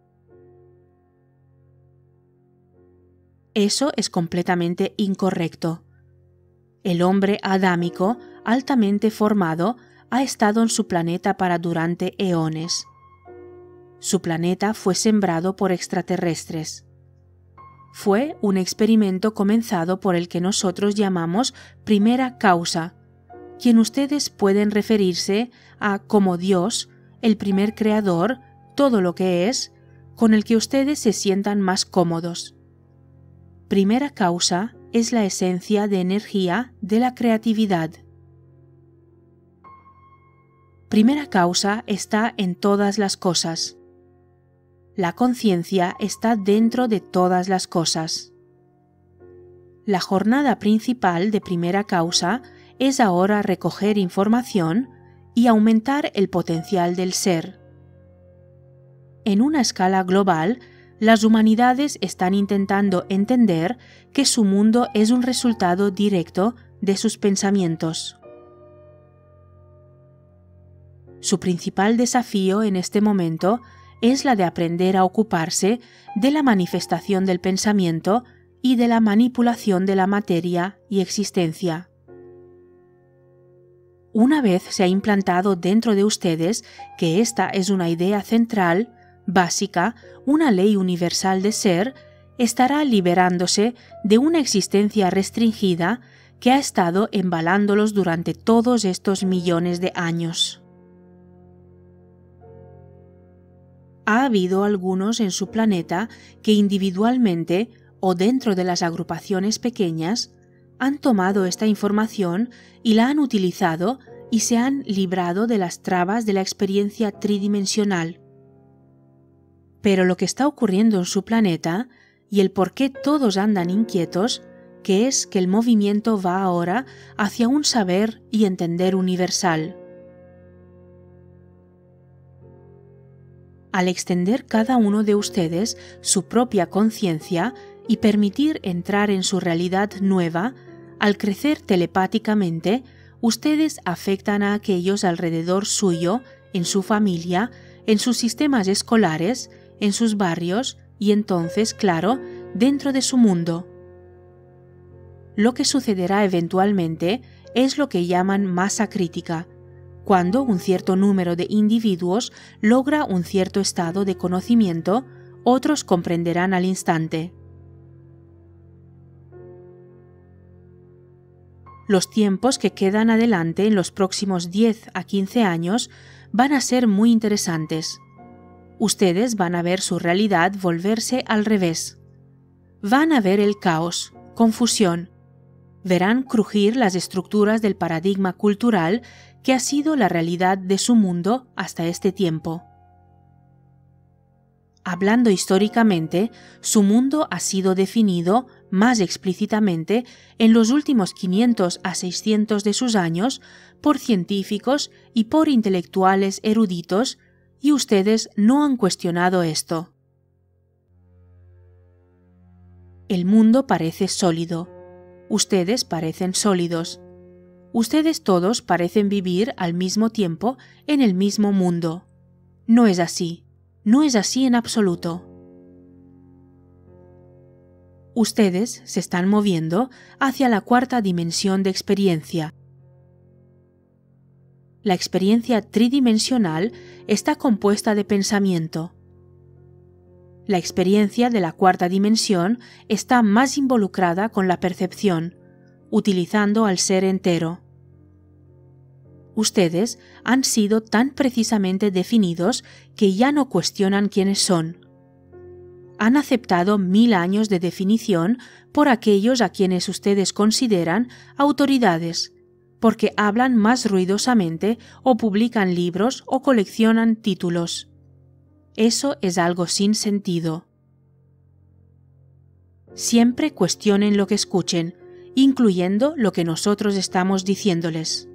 Eso es completamente incorrecto. El hombre adámico, altamente formado, ha estado en su planeta para durante eones. Su planeta fue sembrado por extraterrestres. Fue un experimento comenzado por el que nosotros llamamos primera causa, quien ustedes pueden referirse a como Dios, el primer creador, todo lo que es, con el que ustedes se sientan más cómodos. Primera causa es la esencia de energía de la creatividad. Primera causa está en todas las cosas. La conciencia está dentro de todas las cosas. La jornada principal de primera causa es ahora recoger información y aumentar el potencial del ser. En una escala global, las humanidades están intentando entender que su mundo es un resultado directo de sus pensamientos. Su principal desafío en este momento es la de aprender a ocuparse de la manifestación del pensamiento y de la manipulación de la materia y existencia. Una vez se ha implantado dentro de ustedes que esta es una idea central, básica, una ley universal de ser, estará liberándose de una existencia restringida que ha estado embalándolos durante todos estos millones de años. Ha habido algunos en su planeta que individualmente o dentro de las agrupaciones pequeñas han tomado esta información y la han utilizado y se han librado de las trabas de la experiencia tridimensional. Pero lo que está ocurriendo en su planeta y el por qué todos andan inquietos, que es que el movimiento va ahora hacia un saber y entender universal. Al extender cada uno de ustedes su propia conciencia y permitir entrar en su realidad nueva, al crecer telepáticamente, ustedes afectan a aquellos alrededor suyo, en su familia, en sus sistemas escolares, en sus barrios y entonces, claro, dentro de su mundo. Lo que sucederá eventualmente es lo que llaman masa crítica, cuando un cierto número de individuos logra un cierto estado de conocimiento, otros comprenderán al instante. Los tiempos que quedan adelante en los próximos diez a quince años van a ser muy interesantes. Ustedes van a ver su realidad volverse al revés. Van a ver el caos, confusión. Verán crujir las estructuras del paradigma cultural que ha sido la realidad de su mundo hasta este tiempo. Hablando históricamente, su mundo ha sido definido más explícitamente en los últimos quinientos a seiscientos de sus años por científicos y por intelectuales eruditos, y ustedes no han cuestionado esto. El mundo parece sólido. Ustedes parecen sólidos. Ustedes todos parecen vivir al mismo tiempo en el mismo mundo. No es así. No es así en absoluto. Ustedes se están moviendo hacia la cuarta dimensión de experiencia. La experiencia tridimensional está compuesta de pensamiento. La experiencia de la cuarta dimensión está más involucrada con la percepción, utilizando al ser entero. Ustedes han sido tan precisamente definidos que ya no cuestionan quiénes son. Han aceptado mil años de definición por aquellos a quienes ustedes consideran autoridades, porque hablan más ruidosamente o publican libros o coleccionan títulos. Eso es algo sin sentido. Siempre cuestionen lo que escuchen, incluyendo lo que nosotros estamos diciéndoles.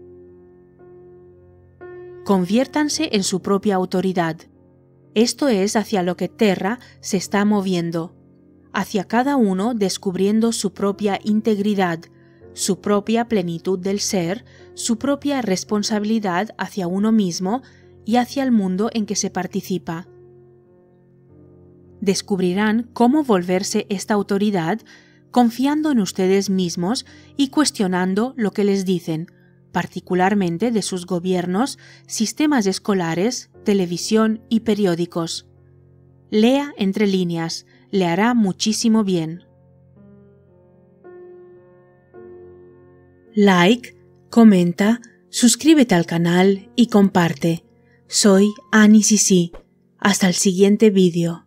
Conviértanse en su propia autoridad. Esto es hacia lo que Terra se está moviendo, hacia cada uno descubriendo su propia integridad, su propia plenitud del ser, su propia responsabilidad hacia uno mismo y hacia el mundo en que se participa. Descubrirán cómo volverse esta autoridad confiando en ustedes mismos y cuestionando lo que les dicen, particularmente de sus gobiernos, sistemas escolares, televisión y periódicos. Lea entre líneas, le hará muchísimo bien. Like, comenta, suscríbete al canal y comparte. Soy Annie Sisi. Hasta el siguiente vídeo.